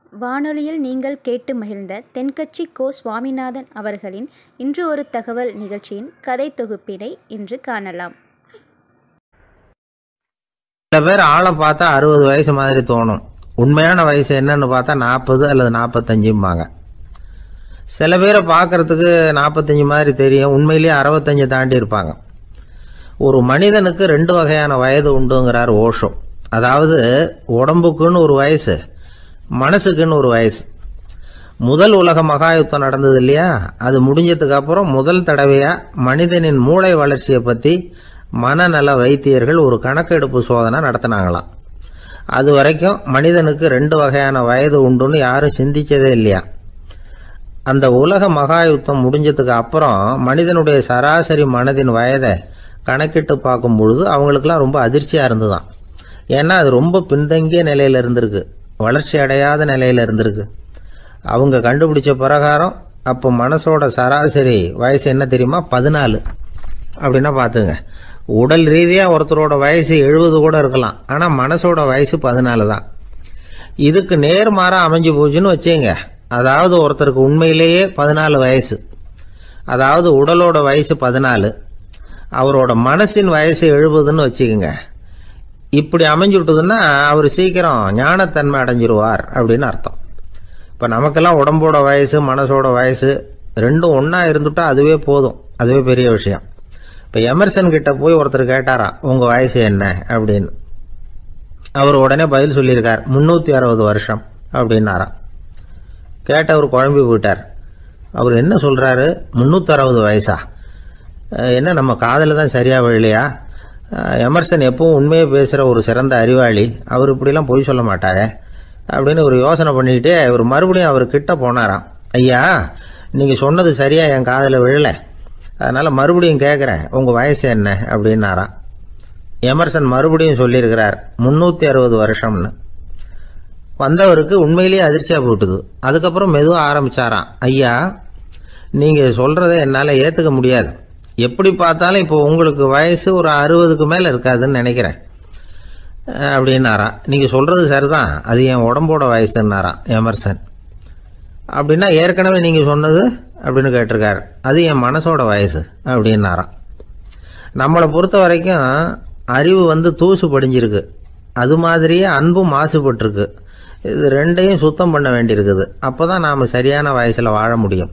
வானொலியில் நீங்கள் கேட்டு மகிழ்ந்த தென்கட்சி கோ சுவாமிநாதன் அவர்களின் இன்று ஒரு தகவல் நிகழ்ச்சியின் கதை தொகுப்பினை இன்று காணலாம். சில பேர் ஆளை பார்த்தா 60 வயசு மாதிரி தோணும். உண்மையான வயசு என்னன்னு பார்த்தா 40 அல்லது 45. சில பேரை பார்க்கறதுக்கு 45 மாதிரி தெரியும், உண்மையிலேயே 65 தாண்டி இருப்பாங்க. ஒரு மனிதனுக்கு 2 வகையான வயது உண்டுங்கிறார் ஓஷோ. அதாவது உடம்புக்குன்னு ஒரு வயசு, மனசுக்குன்னு ஒரு வயசு. முதல் உலக மகாயுத்தம் நடந்தது இல்லையா, அது முடிஞ்சதுக்கு அப்புறம் முதல் தடவையா மனிதனின் மூளை வளர்ச்சியை பற்றி மனநல வைத்தியர்கள் ஒரு கணக்கெடுப்பு சோதனை நடத்தினாங்களாம். அது வரைக்கும் மனிதனுக்கு 2 வகையான வயது உண்டுன்னு யாரும் சிந்திச்சதே இல்லையா. அந்த உலக மகாயுத்தம் முடிஞ்சதுக்கு அப்புறம் மனிதனுடைய சராசரி மனதின் வயதை கணக்கிட்டு பார்க்கும் பொழுது அவங்களுக்கெல்லாம் ரொம்ப அதிர்ச்சியாக இருந்துதான். ஏன்னா அது ரொம்ப பின்தங்கிய நிலையில் இருந்திருக்கு, வளர்ச்சி அடையாத நிலையில் இருந்திருக்கு. அவங்க கண்டுபிடிச்ச பிரகாரம் அப்போ மனசோட சராசரி வயசு என்ன தெரியுமா, 14. அப்படின்னா பார்த்துங்க, உடல் ரீதியாக ஒருத்தரோட வயசு 70 கூட இருக்கலாம், ஆனால் மனசோட வயசு 14 தான். இதுக்கு நேர்மாறாக அமைஞ்சு போச்சுன்னு வச்சுங்க. அதாவது ஒருத்தருக்கு உண்மையிலேயே 14 வயசு, அதாவது உடலோட வயசு 14, அவரோட மனசின் வயசு 70ன்னு வச்சுக்கோங்க. இப்படி அமைஞ்சுட்டுதுன்னா அவர் சீக்கிரம் ஞானத்தன்மை அடைஞ்சிருவார் அப்படின்னு அர்த்தம். இப்போ நமக்கெல்லாம் உடம்போட வயசு மனசோட வயசு ரெண்டும் ஒன்றா இருந்துட்டா அதுவே போதும், அதுவே பெரிய விஷயம். இப்போ எமர்சன் கிட்ட போய் ஒருத்தர் கேட்டாராம், உங்கள் வயசு என்ன அப்படின்னு. அவர் உடனே பதில் சொல்லியிருக்கார், 360 வருஷம் அப்படின்னாராம். கேட்டவர் குழம்பி போயிட்டார். அவர் என்ன சொல்கிறாரு, 360 வயசா? என்ன நம்ம காதில் தான் சரியாக விழலையா? எமர்சன் எப்பவும் உண்மையை பேசுகிற ஒரு சிறந்த அறிவாளி, அவர் இப்படிலாம் பொய் சொல்ல மாட்டாரே அப்படின்னு ஒரு யோசனை பண்ணிக்கிட்டே இவர் மறுபடியும் அவர் கிட்ட போனாராம். ஐயா, நீங்கள் சொன்னது சரியாக என் காதில் விழலை, அதனால் மறுபடியும் கேட்குறேன், உங்கள் வயசு என்ன அப்படின்னாராம். எமர்சன் மறுபடியும் சொல்லியிருக்கிறார், 360 வருஷம்னு. வந்தவருக்கு உண்மையிலேயே அதிர்ச்சியாக போட்டுது. அதுக்கப்புறம் மெதுவாக ஆரம்பித்தாராம், ஐயா நீங்கள் சொல்கிறத என்னால் ஏற்றுக்க முடியாது. எப்படி பார்த்தாலும் இப்போ உங்களுக்கு வயசு ஒரு 60க்கு மேலே இருக்காதுன்னு நினைக்கிறேன் அப்படின்னாராம். நீங்கள் சொல்கிறது சரிதான், அது என் உடம்போட வயசுன்னாராம் எமர்சன். அப்படின்னா ஏற்கனவே நீங்கள் சொன்னது அப்படின்னு கேட்டிருக்காரு, அது என் மனசோட வயசு அப்படின்னாராம். நம்மளை பொறுத்த வரைக்கும் அறிவு தூசு படிஞ்சிருக்கு, அது மாதிரியே அன்பும் மாசுபட்டிருக்கு. இது ரெண்டையும் சுத்தம் பண்ண வேண்டியிருக்குது. அப்போ தான் நாம் சரியான வயசில் வாழ முடியும்.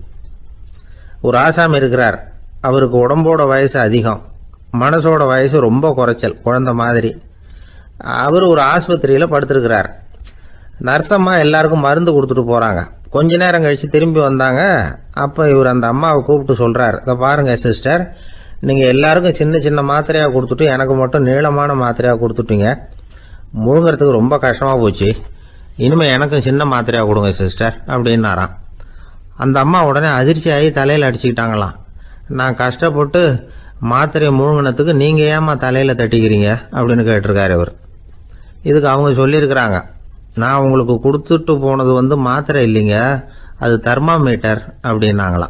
ஒரு ஆசாமி இருக்கிறார், அவருக்கு உடம்போட வயசு அதிகம், மனசோட வயசு ரொம்ப குறைச்சல், குழந்தை மாதிரி. அவர் ஒரு ஆஸ்பத்திரியில் படுத்திருக்கிறார். நர்சம்மா எல்லாருக்கும் மருந்து கொடுத்துட்டு போகிறாங்க. கொஞ்ச நேரம் கழித்து திரும்பி வந்தாங்க. அப்போ இவர் அந்த அம்மாவை கூப்பிட்டு சொல்கிறார், இதை பாருங்கள் சிஸ்டர், நீங்கள் எல்லாருக்கும் சின்ன சின்ன மாத்திரையாக கொடுத்துட்டு எனக்கு மட்டும் நீளமான மாத்திரையாக கொடுத்துட்டீங்க. முழுங்கிறதுக்கு ரொம்ப கஷ்டமாக போச்சு, இனிமேல் எனக்கும் சின்ன மாத்திரையாக கொடுங்க சிஸ்டர் அப்படின்னாராம். அந்த அம்மா உடனே அதிர்ச்சியாகி தலையில் அடிச்சுக்கிட்டாங்களாம். நான் கஷ்டப்பட்டு மாத்திரையை முழுங்கினத்துக்கு நீங்கள் ஏமா தலையில் தட்டிக்கிறீங்க அப்படின்னு கேட்டிருக்காரு இவர். இதுக்கு அவங்க சொல்லியிருக்கிறாங்க, நான் உங்களுக்கு கொடுத்துட்டு போனது மாத்திரை இல்லைங்க, அது தெர்மாமீட்டர் அப்படின்னாங்களாம்.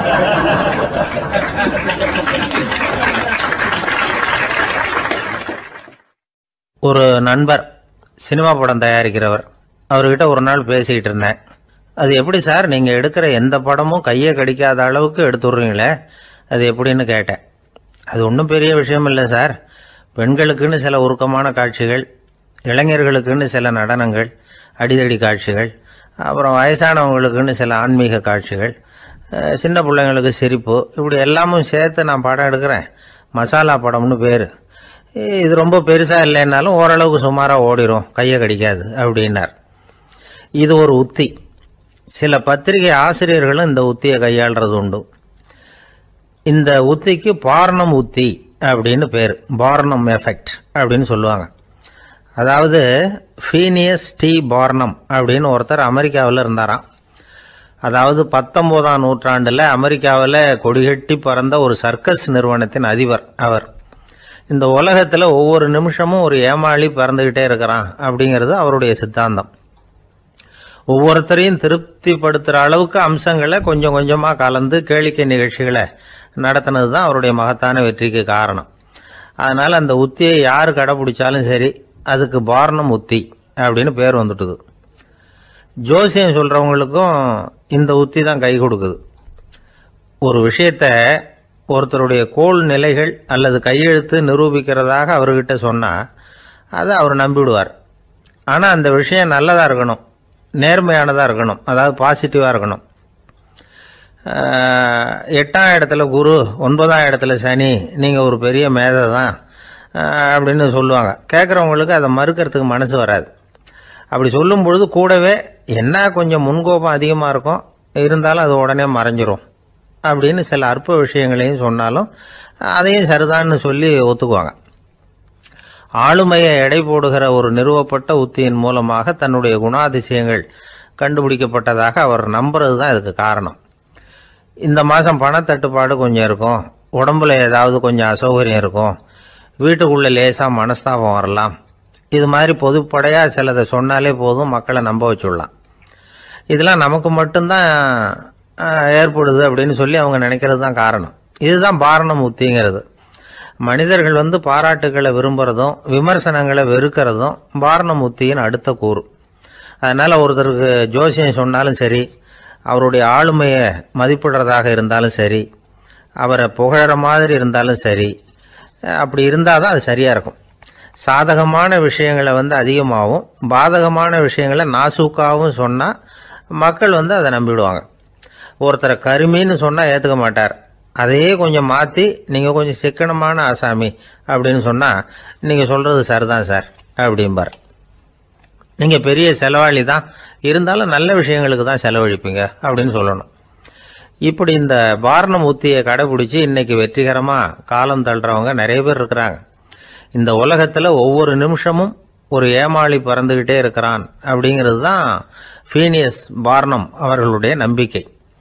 ஒரு நண்பர் சினிமா படம் தயாரிக்கிறவர், அவர்கிட்ட ஒரு நாள் பேசிக்கிட்டு இருந்தேன். அது எப்படி சார், நீங்கள் எடுக்கிற எந்த படமும் கையை கடிக்காத அளவுக்கு எடுத்துடுறீங்களே, அது எப்படின்னு கேட்டேன். அது ஒன்றும் பெரிய விஷயம் இல்லை சார், பெண்களுக்குன்னு சில உருக்கமான காட்சிகள், இளைஞர்களுக்குன்னு சில நடனங்கள், அடிதடி காட்சிகள், அப்புறம் வயசானவங்களுக்குன்னு சில ஆன்மீக காட்சிகள், சின்ன பிள்ளைங்களுக்கு சிரிப்பு, இப்படி எல்லாமும் சேர்த்து நான் படம் எடுக்கிறேன். மசாலா படம்னு பேர். இது ரொம்ப பெருசாக இல்லைன்னாலும் ஓரளவுக்கு சுமாராக ஓடிடும், கையை கடிக்காது அப்படின்னார். இது ஒரு உத்தி. சில பத்திரிகை ஆசிரியர்களும் இந்த உத்தியை கையாளுறது உண்டு. இந்த உத்திக்கு பார்னம் உத்தி அப்படின்னு பேர், பார்னம் எஃபெக்ட் அப்படின்னு சொல்லுவாங்க. அதாவது ஃபீனியஸ் டி பார்னம் அப்படின்னு ஒருத்தர் அமெரிக்காவில் இருந்தாராம். அதாவது 19ஆம் நூற்றாண்டில் அமெரிக்காவில் கொடிகட்டி பறந்த ஒரு சர்க்கஸ் நிறுவனத்தின் அதிபர் அவர். இந்த உலகத்தில் ஒவ்வொரு நிமிஷமும் ஒரு ஏமாளி பறந்துக்கிட்டே இருக்கிறான் அப்படிங்கிறது அவருடைய சித்தாந்தம். ஒவ்வொருத்தரையும் திருப்திப்படுத்துகிற அளவுக்கு அம்சங்களை கொஞ்சம் கொஞ்சமாக கலந்து கேளிக்கை நிகழ்ச்சிகளை நடத்தினது தான் அவருடைய மகத்தான வெற்றிக்கு காரணம். அதனால் அந்த உத்தியை யார் கடைப்பிடிச்சாலும் சரி, அதுக்கு பார்னம் உத்தி அப்படின்னு பேர் வந்துட்டுது. ஜோசியம் சொல்கிறவங்களுக்கும் இந்த உத்தி தான் கை கொடுக்குது. ஒரு விஷயத்தை ஒருத்தருடைய கோள் நிலைகள் அல்லது கையெழுத்து நிரூபிக்கிறதாக அவர்கிட்ட சொன்னால் அதை அவர் நம்பிவிடுவார். ஆனால் அந்த விஷயம் நல்லதாக இருக்கணும், நேர்மையானதாக இருக்கணும், அதாவது பாசிட்டிவாக இருக்கணும். 8ஆம் இடத்துல குரு, 9ஆம் இடத்துல சனி, நீங்கள் ஒரு பெரிய மேதை தான் அப்படின்னு சொல்லுவாங்க. கேட்குறவங்களுக்கு அதை மறுக்கிறதுக்கு மனசு வராது. அப்படி சொல்லும் பொழுது கூடவே என்ன கொஞ்சம் முன்கோபம் அதிகமாக இருக்கும், இருந்தாலும் அது உடனே மறைஞ்சிரும் அப்படின்னு சில அற்ப விஷயங்களையும் சொன்னாலும் அதையும் சரிதான்னு சொல்லி ஒத்துக்குவாங்க. ஆளுமையை எடை போடுகிற ஒரு நிறுவப்பட்ட உத்தியின் மூலமாக தன்னுடைய குணாதிசயங்கள் கண்டுபிடிக்கப்பட்டதாக அவர் நம்புறது தான் இதுக்கு காரணம். இந்த மாதம் பணத்தட்டுப்பாடு கொஞ்சம் இருக்கும், உடம்புல ஏதாவது கொஞ்சம் அசௌகரியம் இருக்கும், வீட்டுக்குள்ளே லேசாக மனஸ்தாபம் வரலாம். இது மாதிரி பொதுப்படையாக சிலதை சொன்னாலே போதும், மக்களை நம்ப வச்சுடலாம். இதெல்லாம் நமக்கு மட்டும்தான் ஏற்படுது அப்படின்னு சொல்லி அவங்க நினைக்கிறது தான் காரணம். இதுதான் பாரணம் உத்திங்கிறது. மனிதர்கள் பாராட்டுக்களை விரும்புகிறதும் விமர்சனங்களை வெறுக்கிறதும் பாரணம் உத்தியின் அடுத்த கூறு. அதனால் ஒருத்தருக்கு ஜோசியம் சொன்னாலும் சரி, அவருடைய ஆளுமையை மதிப்பிடுறதாக இருந்தாலும் சரி, அவரை புகழற மாதிரி இருந்தாலும் சரி, அப்படி இருந்தால் தான் அது சரியாக இருக்கும். சாதகமான விஷயங்களை அதிகமாகவும் பாதகமான விஷயங்களை நாசூக்காகவும் சொன்னால் மக்கள் அதை நம்பிவிடுவாங்க. ஒருத்தரை கருமின்னு சொன்னால் ஏற்றுக்க மாட்டார். அதையே கொஞ்சம் மாற்றி நீங்கள் கொஞ்சம் சிக்கனமான ஆசாமி அப்படின்னு சொன்னால் நீங்கள் சொல்கிறது சரிதான் சார் அப்படிம்பார். நீங்கள் பெரிய செலவாளி தான், இருந்தாலும் நல்ல விஷயங்களுக்கு தான் செலவழிப்பீங்க அப்படின்னு சொல்லணும். இப்படி இந்த பாரணம் உத்தியை கடைபிடிச்சி இன்றைக்கி வெற்றிகரமாக காலம் தள்ளுறவங்க நிறைய பேர் இருக்கிறாங்க. இந்த உலகத்தில் ஒவ்வொரு நிமிஷமும் ஒரு ஏமாளி பறந்துக்கிட்டே இருக்கிறான் அப்படிங்கிறது தான் ஃபீனியஸ் பாரணம் அவர்களுடைய நம்பிக்கை.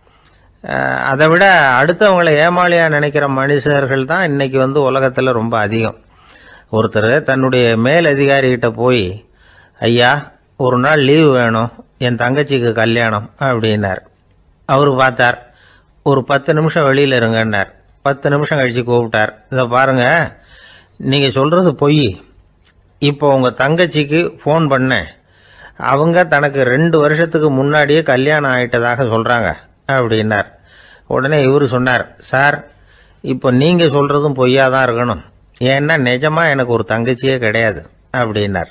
அதை விட அடுத்தவங்களை ஏமாளியாக நினைக்கிற மனுஷர்கள் தான் இன்றைக்கி உலகத்தில் ரொம்ப அதிகம். ஒருத்தர் தன்னுடைய மேல் அதிகாரிகிட்ட போய், ஐயா ஒரு நாள் லீவு வேணும், என் தங்கச்சிக்கு கல்யாணம் அப்படின்னார். அவர் பார்த்தார், ஒரு 10 நிமிஷம் வெளியில் இருங்கன்னார். 10 நிமிஷம் கழித்து கூப்பிட்டார், இதை பாருங்கள், நீங்கள் சொல்கிறது பொய். இப்போ உங்கள் தங்கச்சிக்கு ஃபோன் பண்ணேன், அவங்க தனக்கு 2 வருஷத்துக்கு முன்னாடியே கல்யாணம் ஆகிட்டதாக சொல்கிறாங்க அப்படின்னார். உடனே இவர் சொன்னார், சார் இப்போ நீங்கள் சொல்கிறதும் பொய்யா தான் இருக்கணும், ஏன்னா நிஜமாக எனக்கு ஒரு தங்கச்சியே கிடையாது அப்படின்னார்.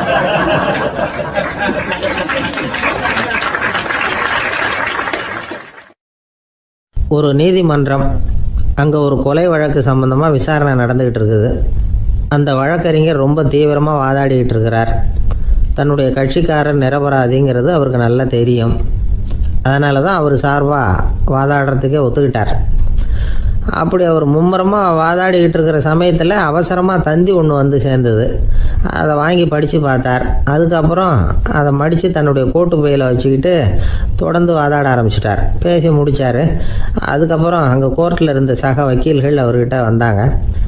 ஒரு நீதிமன்றம், அங்கே ஒரு கொலை வழக்கு சம்பந்தமாக விசாரணை நடந்துக்கிட்டு இருக்குது. அந்த வழக்கறிஞர் ரொம்ப தீவிரமாக வாதாடிக்கிட்டு இருக்கிறார். தன்னுடைய கட்சிக்காரர் நிரபராதிங்கிறது அவருக்கு நல்லா தெரியும். அதனால தான் அவர் சார்பாக வாதாடுறதுக்கே ஒத்துக்கிட்டார். அப்படி அவர் மும்முரமாக வாதாடிக்கிட்டு இருக்கிற சமயத்தில் அவசரமாக தந்தி ஒன்று சேர்ந்தது. அதை வாங்கி படித்து பார்த்தார். அதுக்கப்புறம் அதை மடித்து தன்னுடைய கோட்டு பையில் வச்சுக்கிட்டு தொடர்ந்து வாதாட ஆரம்பிச்சிட்டார். பேசி முடித்தார். அதுக்கப்புறம் அங்கே கோர்ட்டில் இருந்த சக வக்கீல்கள் அவர்கிட்ட வந்தாங்க.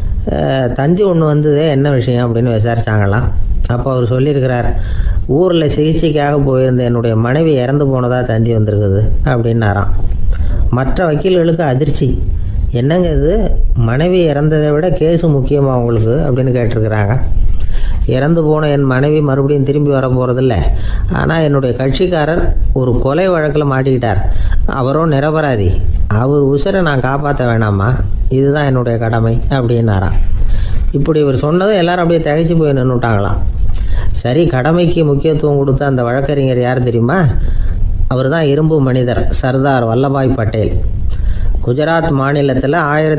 தந்தி ஒன்று வந்ததே, என்ன விஷயம் அப்படின்னு விசாரித்தாங்களாம். அப்போ அவர் சொல்லியிருக்கிறார், ஊரில் சிகிச்சைக்காக போயிருந்த என்னுடைய மனைவி இறந்து போனதாக தந்தி வந்திருக்குது அப்படின்னாராம். மற்ற வக்கீல்களுக்கு அதிர்ச்சி. என்னங்க இது, மனைவி இறந்ததை விட கேஸு முக்கியமாக உங்களுக்கு அப்படின்னு கேட்டிருக்கிறாங்க. இறந்து போன என் மனைவி மறுபடியும் திரும்பி வர போகிறதில்ல, ஆனால் என்னுடைய கட்சிக்காரர் ஒரு கொலை வழக்கில் மாட்டிக்கிட்டார், அவரும் நிரபராதி, அவர் உசுரை நான் காப்பாற்ற வேணாமா, இதுதான் என்னுடைய கடமை அப்படின்னாராம். இப்படி இவர் சொன்னதும் எல்லாரும் அப்படியே திகைச்சு போய் நின்றுட்டாங்களாம். சரி, கடமைக்கு முக்கியத்துவம் கொடுத்த அந்த வழக்கறிஞர் யார் தெரியுமா? அவர் தான் இரும்பு மனிதர் சர்தார் வல்லபாய் பட்டேல். குஜராத் மாநிலத்தில்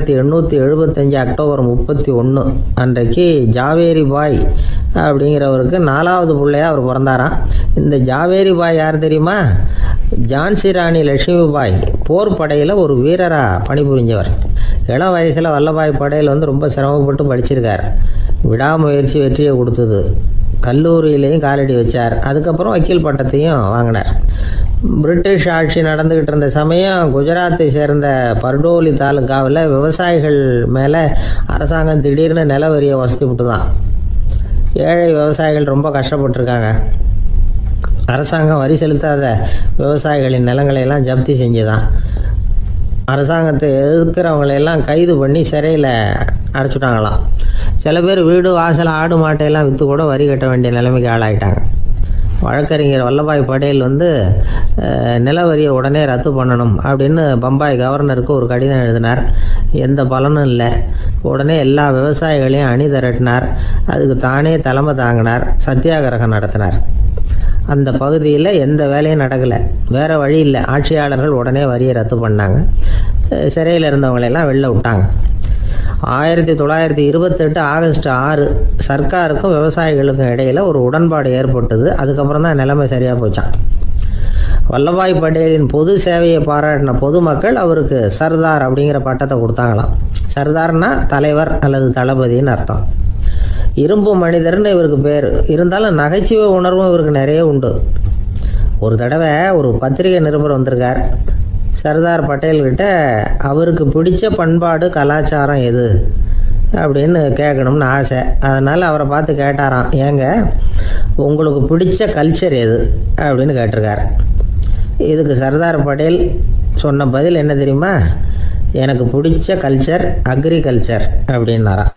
1875 அக்டோபர் 31 அன்றைக்கு ஜாவேரி பாய் அப்படிங்கிறவருக்கு 4வது பிள்ளையாக அவர் பிறந்தாராம். இந்த ஜாவேரி பாய் யார் தெரியுமா? ஜான்சி ராணி லட்சுமி பாய் போர் படையில் ஒரு வீரராக பணிபுரிஞ்சவர். இளம் வயசில் வல்லபாய் பட்டேல் ரொம்ப சிரமப்பட்டு படிச்சிருக்கார். விடாமுயற்சி வெற்றியை கொடுத்தது. கல்லூரியிலையும் காலடி வச்சார். அதுக்கப்புறம் வக்கீல் பட்டத்தையும் வாங்கினார். பிரிட்டிஷ் ஆட்சி நடந்துக்கிட்டு இருந்த சமயம் குஜராத்தை சேர்ந்த பர்டோலி தாலுக்காவில் விவசாயிகள் மேலே அரசாங்கம் திடீர்னு நில வரியை வசதி விட்டு தான். ஏழை விவசாயிகள் ரொம்ப கஷ்டப்பட்டுருக்காங்க. அரசாங்கம் வரி செலுத்தாத விவசாயிகளின் நிலங்களையெல்லாம் ஜப்தி செஞ்சுதான். அரசாங்கத்தை எதிர்க்கிறவங்களையெல்லாம் கைது பண்ணி சிறையில் அடைச்சிட்டாங்களாம். சில பேர் வீடு வாசல் ஆடு மாட்டையெல்லாம் விற்று கூட வரி கட்ட வேண்டிய நிலைமைக்கு ஆளாயிட்டாங்க. வழக்கறிஞர் வல்லபாய் படேல் நிலவரியை உடனே ரத்து பண்ணணும் அப்படின்னு பம்பாய் கவர்னருக்கு ஒரு கடிதம் எழுதினார். எந்த பலனும் இல்லை. உடனே எல்லா விவசாயிகளையும் அணி திரட்டினார். அதுக்கு தானே தலைமை தாங்கினார். சத்தியாகிரகம் நடத்தினார். அந்த பகுதியில் எந்த வேலையும் நடக்கலை. வேறு வழி இல்லை. ஆட்சியாளர்கள் உடனே வரியை ரத்து பண்ணாங்க. சிறையில் இருந்தவங்களெல்லாம் வெளில விட்டாங்க. 1928 ஆகஸ்ட் 6 சர்க்காருக்கும் விவசாயிகளுக்கும் இடையில் ஒரு உடன்பாடு ஏற்பட்டது. அதுக்கப்புறம் தான் நிலைமை சரியாக போச்சான். வல்லபாய் படேலின் பொது சேவையை பாராட்டின பொதுமக்கள் அவருக்கு சர்தார் அப்படிங்கிற பட்டத்தை கொடுத்தாங்களாம். சர்தார்னா தலைவர் அல்லது தளபதின்னு அர்த்தம். இரும்பு மனிதர்னு இவருக்கு பேர். இருந்தாலும் நகைச்சுவை உணர்வும் இவருக்கு நிறைய உண்டு. ஒரு தடவை ஒரு பத்திரிகை நிருபர் வந்திருக்கார். சர்தார் பட்டேல்கிட்ட அவருக்கு பிடிச்ச பண்பாடு கலாச்சாரம் எது அப்படின்னு கேட்கணும்னு ஆசை. அதனால் அவரை பார்த்து கேட்டாராம், ஏங்க உங்களுக்கு பிடிச்ச கல்ச்சர் எது அப்படின்னு கேட்டிருக்கார். இதுக்கு சர்தார் பட்டேல் சொன்ன பதில் என்ன தெரியுமா? எனக்கு பிடிச்ச கல்ச்சர் அக்ரிகல்ச்சர் அப்படின்னாராம்.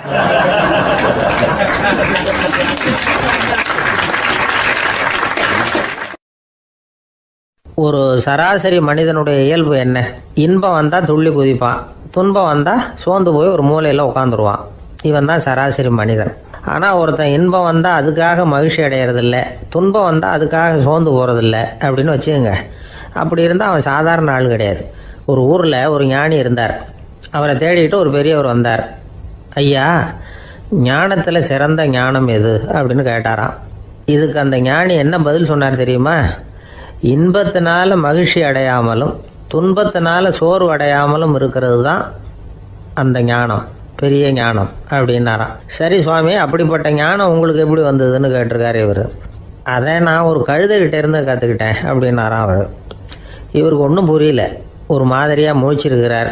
ஒரு சராசரி மனிதனுடைய இயல்பு என்ன? இன்பம் வந்தால் துள்ளி குதிப்பான், துன்பம் வந்தால் சோர்ந்து போய் ஒரு மூலையில் உட்காந்துருவான். இவன் தான் சராசரி மனிதன். ஆனால் ஒருத்தன் இன்பம் வந்தால் அதுக்காக மகிழ்ச்சி அடையிறதில்ல, துன்பம் வந்தால் அதுக்காக சோர்ந்து போகிறதில்ல அப்படின்னு வச்சுக்கோங்க. அப்படி இருந்தால் அவன் சாதாரண ஆள் கிடையாது. ஒரு ஊரில் ஒரு ஞானி இருந்தார். அவரை தேடிட்டு ஒரு பெரியவர் வந்தார். ஐயா, ஞானத்தில் சிறந்த ஞானம் எது அப்படின்னு கேட்டாராம். இதுக்கு அந்த ஞானி என்ன பதில் சொன்னார் தெரியுமா? இன்பத்தினால மகிழ்ச்சி அடையாமலும் துன்பத்தினால சோர்வு அடையாமலும் இருக்கிறது தான் அந்த ஞானம், பெரிய ஞானம் அப்படின்னாராம். சரி சுவாமி, அப்படிப்பட்ட ஞானம் உங்களுக்கு எப்படி வந்ததுன்னு கேட்டிருக்காரு இவர். அதை நான் ஒரு கழுதைகிட்ட இருந்து கற்றுக்கிட்டேன் அப்படின்னாராம் அவர். இவருக்கு ஒன்றும் புரியல. ஒரு மாதிரியாக முழிச்சிருக்கிறார்.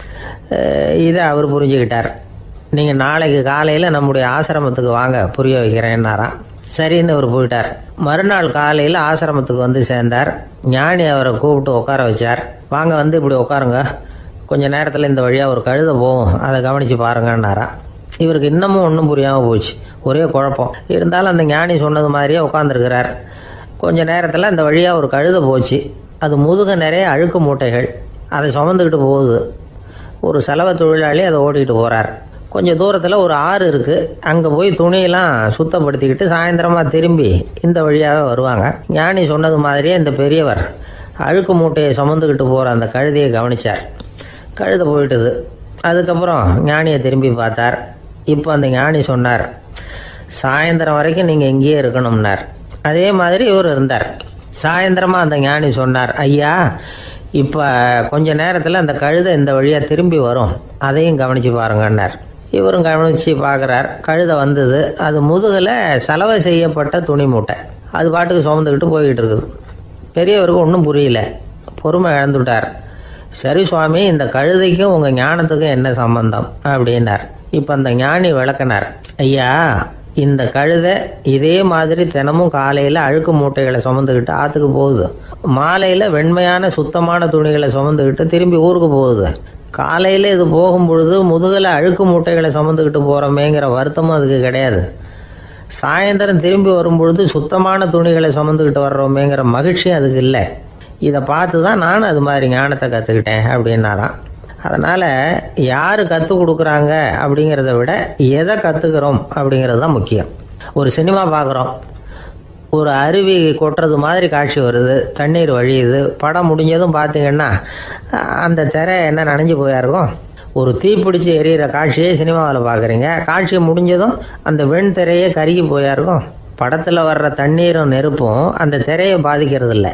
இதை அவர் புரிஞ்சுக்கிட்டார். நீங்கள் நாளைக்கு காலையில் நம்முடைய ஆசிரமத்துக்கு வாங்க, புரிய வைக்கிறேன்னாராம். சரின்னு அவர் போயிட்டார். மறுநாள் காலையில் ஆசிரமத்துக்கு வந்து சேர்ந்தார். ஞானி அவரை கூப்பிட்டு உட்கார வச்சார். வாங்க, வந்து இப்படி உட்காருங்க, கொஞ்சம் நேரத்தில் இந்த வழியாக ஒரு கழுதை போகும், அதை கவனித்து பாருங்கன்னாராம். இவருக்கு இன்னமும் ஒன்றும் புரியாமல் போச்சு. ஒரே குழப்பம். இருந்தாலும் அந்த ஞானி சொன்னது மாதிரியே உட்காந்துருக்கிறார். கொஞ்சம் நேரத்தில் அந்த வழியாக ஒரு கழுதை போச்சு. அது முதுக நிறைய அழுக்கு மூட்டைகள், அதை சுமந்துக்கிட்டு போகுது. ஒரு சலவை தொழிலாளி அதை ஓட்டிகிட்டு போகிறார். கொஞ்சம் தூரத்தில் ஒரு ஆறு இருக்குது. அங்கே போய் துணியெல்லாம் சுத்தப்படுத்திக்கிட்டு சாயந்தரமாக திரும்பி இந்த வழியாகவே வருவாங்க. ஞானி சொன்னது மாதிரியே இந்த பெரியவர் அழுக்கு மூட்டையை சுமந்துக்கிட்டு போகிற அந்த கழுதையை கவனித்தார். கழுதை போயிட்டுது. அதுக்கப்புறம் ஞானியை திரும்பி பார்த்தார். இப்போ அந்த ஞானி சொன்னார், சாயந்தரம் வரைக்கும் நீங்கள் இங்கேயே இருக்கணும்னார். அதே மாதிரி இவர் இருந்தார். சாயந்தரமாக அந்த ஞானி சொன்னார், ஐயா இப்போ கொஞ்ச நேரத்தில் அந்த கழுதை இந்த வழியாக திரும்பி வரும், அதையும் கவனித்து பாருங்கன்னார். இவரும் கவனித்து பார்க்குறார். கழுதை வந்தது. அது முதுகில் சலவை செய்யப்பட்ட துணி மூட்டை. அது பாட்டுக்கு சுமந்துக்கிட்டு போய்கிட்டு இருக்குது. பெரியவருக்கு ஒன்றும் புரியல. பொறுமை இழந்துட்டார். சரி சுவாமி, இந்த கழுதைக்கும் உங்கள் ஞானத்துக்கும் என்ன சம்பந்தம் அப்படின்னார். இப்போ அந்த ஞானி விளக்கினார். ஐயா, இந்த கழுதை இதே மாதிரி தினமும் காலையில் அழுக்கு மூட்டைகளை சுமந்துக்கிட்டு ஆற்றுக்கு போகுது. மாலையில் வெண்மையான சுத்தமான துணிகளை சுமந்துக்கிட்டு திரும்பி ஊருக்கு போகுது. காலையில் இது போகும்பொழுது முதுகில் அழுக்கு மூட்டைகளை சுமந்துக்கிட்டு போகிறோமேங்கிற வருத்தமும் அதுக்கு கிடையாது. சாயந்தரம் திரும்பி வரும்பொழுது சுத்தமான துணிகளை சுமந்துக்கிட்டு வர்றோமேங்கிற மகிழ்ச்சியும் அதுக்கு இல்லை. இதை பார்த்து தான் நானும் அது மாதிரி ஞானத்தை கற்றுக்கிட்டேன் அப்படின்னாராம். அதனால் யார் கற்றுக் கொடுக்குறாங்க அப்படிங்கிறத விட எதை கற்றுக்கிறோம் அப்படிங்கிறது தான் முக்கியம். ஒரு சினிமா பார்க்குறோம், ஒரு அருவி கொட்டுறது மாதிரி காட்சி வருது, தண்ணீர் வழியுது. படம் முடிஞ்சதும் பார்த்தீங்கன்னா அந்த திரை என்ன நனைஞ்சு போயா இருக்கும். ஒரு தீப்பிடிச்சு எரியிற காட்சியை சினிமாவில் பார்க்குறீங்க. காட்சி முடிஞ்சதும் அந்த வெண் திரையே கருகி போயா இருக்கும். படத்தில் வர்ற தண்ணீரும் நெருப்பும் அந்த திரையை பாதிக்கிறது இல்லை.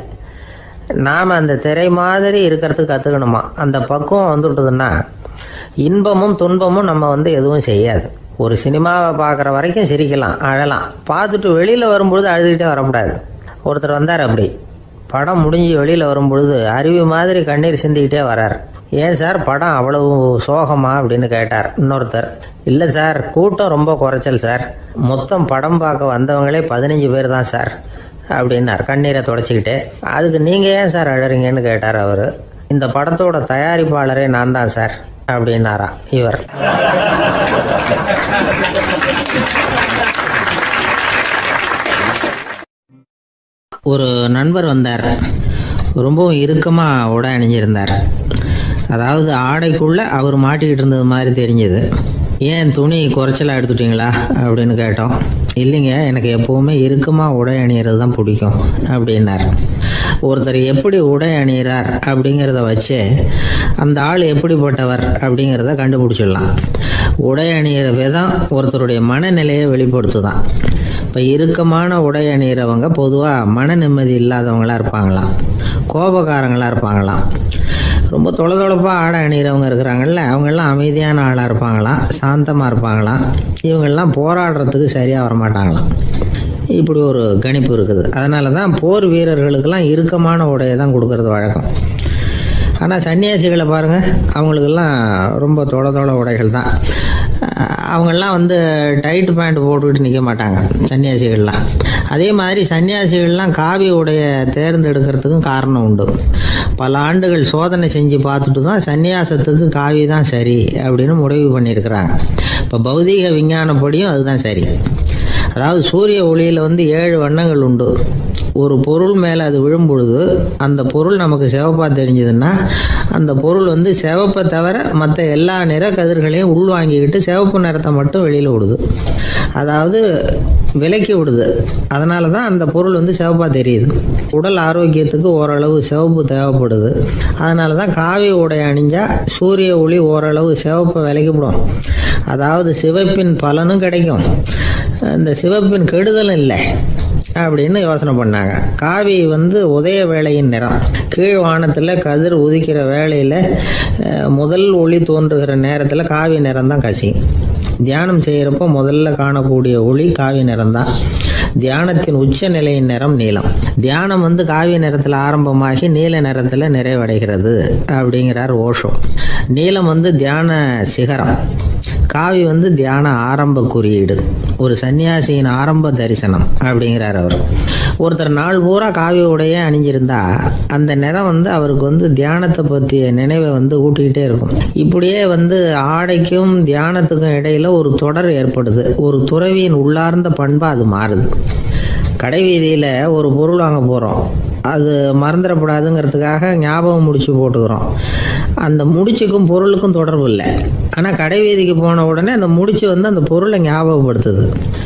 நாம் அந்த திரை மாதிரி இருக்கிறதுக்கு கற்றுக்கணுமா. அந்த பக்குவம் வந்துவிட்டதுன்னா இன்பமும் துன்பமும் நம்ம எதுவும் செய்யாது. ஒரு சினிமாவை பார்க்குற வரைக்கும் சிரிக்கலாம், அழலாம். பார்த்துட்டு வெளியில் வரும்பொழுது அழுதுகிட்டே வரக்கூடாது. ஒருத்தர் வந்தார். அப்படி படம் முடிஞ்சு வெளியில் வரும்பொழுது அருவி மாதிரி கண்ணீர் சிந்திக்கிட்டே வரார். ஏன் சார் படம் அவ்வளவு சோகமா அப்படின்னு கேட்டார். இன்னொருத்தர், இல்லை சார், கூட்டம் ரொம்ப குறைச்சல் சார், மொத்தம் படம் பார்க்க வந்தவங்களே 15 பேர் தான் சார் அப்படின்னார் கண்ணீரை தொடச்சிக்கிட்டே. அதுக்கு நீங்கள் ஏன் சார் அழறீங்கன்னு கேட்டார் அவர். இந்த படத்தோட தயாரிப்பாளரே நான் தான் சார் அப்படின்னாரா இவர். ஒரு நண்பர் வந்தார். ரொம்பவும் இறுக்கமாக உடை அணிஞ்சிருந்தார். அதாவது ஆடைக்குள்ளே அவர் மாட்டிக்கிட்டு இருந்தது மாதிரி தெரிஞ்சது. ஏன் துணி குறைச்சலாக எடுத்துட்டிங்களா அப்படின்னு கேட்டோம். இல்லைங்க, எனக்கு எப்போவுமே இறுக்கமாக உடை அணிகிறது தான் பிடிக்கும் அப்படின்னார். ஒருத்தர் எப்படி உடை அணிகிறார் அப்படிங்கிறத வச்சு அந்த ஆள் எப்படிப்பட்டவர் அப்படிங்கிறத கண்டுபிடிச்சிடலாம். உடை அணிகிற விதம் ஒருத்தருடைய மனநிலையை வெளிப்படுத்துதான். இப்போ இறுக்கமான உடை அணிகிறவங்க பொதுவாக மன நிம்மதி இல்லாதவங்களாக இருப்பாங்களாம், கோபக்காரங்களாக இருப்பாங்களாம். ரொம்ப தொலைதொலைப்பாக ஆடை அணிகிறவங்க இருக்கிறாங்கல்ல, அவங்கெல்லாம் அமைதியான ஆளாக இருப்பாங்களாம், சாந்தமாக இருப்பாங்களாம். இவங்கெல்லாம் போராடுறதுக்கு சரியாக வரமாட்டாங்களாம். இப்படி ஒரு கணிப்பு இருக்குது. அதனால தான் போர் வீரர்களுக்கெல்லாம் இறுக்கமான உடையை தான் கொடுக்கறது வழக்கம். ஆனால் சன்னியாசிகளை பாருங்கள், அவங்களுக்கெல்லாம் ரொம்ப தொலை உடைகள் தான். அவங்கெல்லாம் டைட் பேண்ட் போட்டுக்கிட்டு நிற்க மாட்டாங்க சன்னியாசிகள்லாம். அதே மாதிரி சன்னியாசிகள்லாம் காவி உடையை தேர்ந்தெடுக்கிறதுக்கும் காரணம் உண்டு. பல ஆண்டுகள் சோதனை செஞ்சு பார்த்துட்டு தான் சன்னியாசத்துக்கு காவி தான் சரி அப்படின்னு முடிவு பண்ணியிருக்கிறாங்க. இப்போ பௌதீக விஞ்ஞானப்படியும் அதுதான் சரி. அதாவது சூரிய ஒளியில் 7 வண்ணங்கள் உண்டு. ஒரு பொருள் மேலே அது விழும் பொழுது அந்த பொருள் நமக்கு சிவப்பாக தெரிஞ்சதுன்னா அந்த பொருள் சிவப்பை தவிர மற்ற எல்லா நிற கதிர்களையும் உள்வாங்கிக்கிட்டு சிவப்பு நிறத்தை மட்டும் வெளியில் விடுது. அதாவது விலக்கி விடுது. அதனால தான் அந்த பொருள் சிவப்பாக தெரியுது. உடல் ஆரோக்கியத்துக்கு ஓரளவு சிவப்பு தேவைப்படுது. அதனால தான் காவி உடை அணிஞ்சால் சூரிய ஒளி ஓரளவு சிவப்பை விலக்கிவிடும். அதாவது சிவப்பின் பலனும் கிடைக்கும், இந்த சிவப்பின் கெடுதலும் இல்லை அப்படின்னு யோசனை பண்ணாங்க. காவி உதய வேளையின் நிறம். கீழ் வானத்தில் கதிர் உதிக்கிற வேளையில் முதல் ஒளி தோன்றுகிற நேரத்தில் காவி நிறம் தான் கசி. தியானம் செய்கிறப்போ முதல்ல காணக்கூடிய ஒளி காவி நிறம் தான். தியானத்தின் உச்ச நிலையின் நிறம் நீலம். தியானம் காவி நிறத்தில் ஆரம்பமாகி நீல நிறத்தில் நிறைவடைகிறது அப்படிங்கிறார் ஓஷோ. நீலம் தியான சிகரம். காவி தியான ஆரம்ப குறியீடு, ஒரு சன்னியாசியின் ஆரம்ப தரிசனம் அப்படிங்கிறார் அவர். ஒருத்தர் நாள் பூரா காவி உடையே அணிஞ்சிருந்தா அந்த நிறம் அவருக்கு தியானத்தை பற்றிய நினைவை ஊட்டிக்கிட்டே இருக்கும். இப்படியே ஆடைக்கும் தியானத்துக்கும் இடையில ஒரு தொடர் ஏற்படுது. ஒரு துறவியின் உள்ளார்ந்த பண்பா அது மாறுது. கடை வீதியில் ஒரு பொருள் வாங்க போகிறோம், அது மறந்துடக்கூடாதுங்கிறதுக்காக ஞாபகம் முடிச்சு போட்டுக்கிறோம். அந்த முடிச்சுக்கும் பொருளுக்கும் தொடர்பு இல்லை. ஆனால் கடை வீதிக்கு போன உடனே அந்த முடிச்சு அந்த பொருளை ஞாபகப்படுத்துது.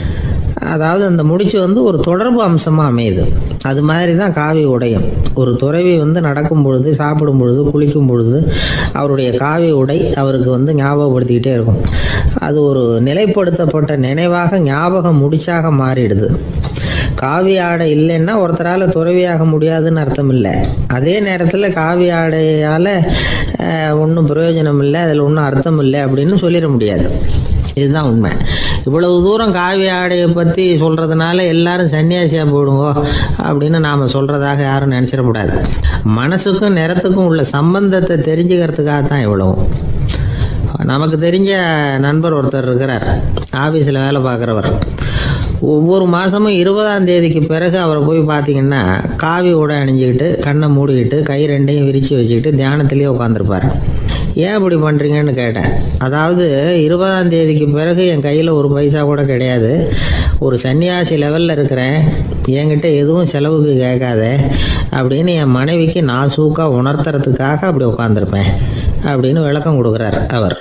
அதாவது அந்த முடிச்சு ஒரு தொடர்பு அம்சமாக அமையுது. அது மாதிரி தான் காவி உடையும். ஒரு துறவி நடக்கும் பொழுது, சாப்பிடும் பொழுது, குளிக்கும் பொழுது அவருடைய காவி உடை அவருக்கு ஞாபகப்படுத்திக்கிட்டே இருக்கும். அது ஒரு நிலைப்படுத்தப்பட்ட நினைவாக ஞாபகம் முடிச்சாக மாறிடுது. காவி ஆடை இல்லைன்னா ஒருத்தரால் துறவியாக முடியாதுன்னு அர்த்தம் இல்லை. அதே நேரத்தில் காவி ஆடையால் ஒன்றும் பிரயோஜனம் இல்லை, அதில் ஒன்றும் அர்த்தம் இல்லை அப்படின்னு சொல்லிட முடியாது. இதுதான் உண்மை. இவ்வளவு தூரம் காவி ஆடையை பற்றி சொல்கிறதுனால எல்லாரும் சன்னியாசியாக போயிடுங்கோ அப்படின்னு நாம் சொல்கிறதாக யாரும் நினச்சிடக்கூடாது. மனசுக்கும் நிறத்துக்கும் உள்ள சம்பந்தத்தை தெரிஞ்சுக்கிறதுக்காக தான் இவ்வளவும். நமக்கு தெரிஞ்ச நண்பர் ஒருத்தர் இருக்கிறார், ஆஃபீஸில் வேலை பார்க்குறவர். ஒவ்வொரு மாதமும் 20ஆம் தேதிக்கு பிறகு அவரை போய் பார்த்தீங்கன்னா காவி உடை அணிஞ்சிக்கிட்டு, கண்ணை மூடிக்கிட்டு, கை ரெண்டையும் விரித்து வச்சுக்கிட்டு தியானத்திலேயே உட்காந்துருப்பார். ஏன் இப்படி பண்ணுறீங்கன்னு கேட்டேன். அதாவது 20ஆம் தேதிக்கு பிறகு என் கையில் ஒரு பைசா கூட கிடையாது, ஒரு சன்னியாசி லெவலில் இருக்கிறேன், என்கிட்ட எதுவும் செலவுக்கு கேட்காத அப்படின்னு என் மனைவிக்கு நான் சூக்காக உணர்த்துறதுக்காக அப்படி உட்காந்துருப்பேன் அப்படின்னு விளக்கம் கொடுக்குறார் அவர்.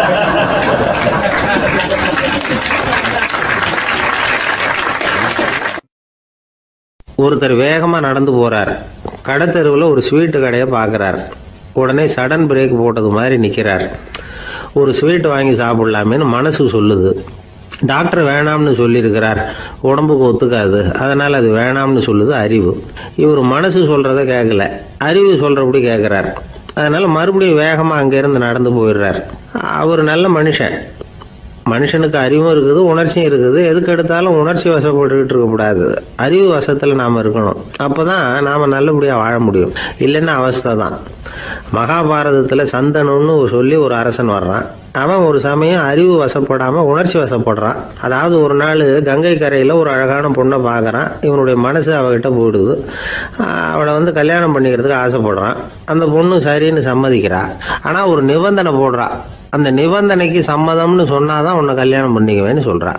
ஒருத்தர் வேகமாக நடந்து போகிறார். கடத்தெருவில் ஒரு ஸ்வீட்டு கடையை பார்க்குறார். உடனே சடன் பிரேக் போட்டது மாதிரி நிற்கிறார். ஒரு ஸ்வீட் வாங்கி சாப்பிட்லாமேன்னு மனசு சொல்லுது. டாக்டர் வேணாம்னு சொல்லியிருக்கிறார், உடம்புக்கு ஒத்துக்காது, அதனால் அது வேணாம்னு சொல்லுது அறிவு. இவர் மனசு சொல்கிறத கேட்கல, அறிவு சொல்கிறபடி கேட்குறார். அதனால் மறுபடியும் வேகமாக அங்கேருந்து நடந்து போயிடுறார். அவர் நல்ல மனுஷன். மனுஷனுக்கு அறிவும் இருக்குது, உணர்ச்சியும் இருக்குது. எதுக்கு எடுத்தாலும் உணர்ச்சி வசப்பட்டுக்கிட்டு இருக்கக்கூடாது, அறிவு வசத்தில் நாம் இருக்கணும். அப்போ தான் நாம் நல்லபடியாக வாழ முடியும். இல்லைன்னா அவஸ்தை தான். மகாபாரதத்தில் சந்தனுன்னு சொல்லி ஒரு அரசன் வர்றான். அவன் ஒரு சமயம் அறிவு வசப்படாமல் உணர்ச்சி வசப்படுறான். அதாவது ஒரு நாள் கங்கை கரையில் ஒரு அழகான பொண்ணை பார்க்குறான். இவனுடைய மனசு அவகிட்ட போயிடுது. அவளை கல்யாணம் பண்ணிக்கிறதுக்கு ஆசைப்படுறான். அந்த பொண்ணு சரின்னு சம்மதிக்கிறா. ஆனால் ஒரு நிபந்தனை போடுறா. அந்த நிபந்தனைக்கு சம்மதம்னு சொன்னாதான் உன்னை கல்யாணம் பண்ணிக்குவேன்னு சொல்கிறா.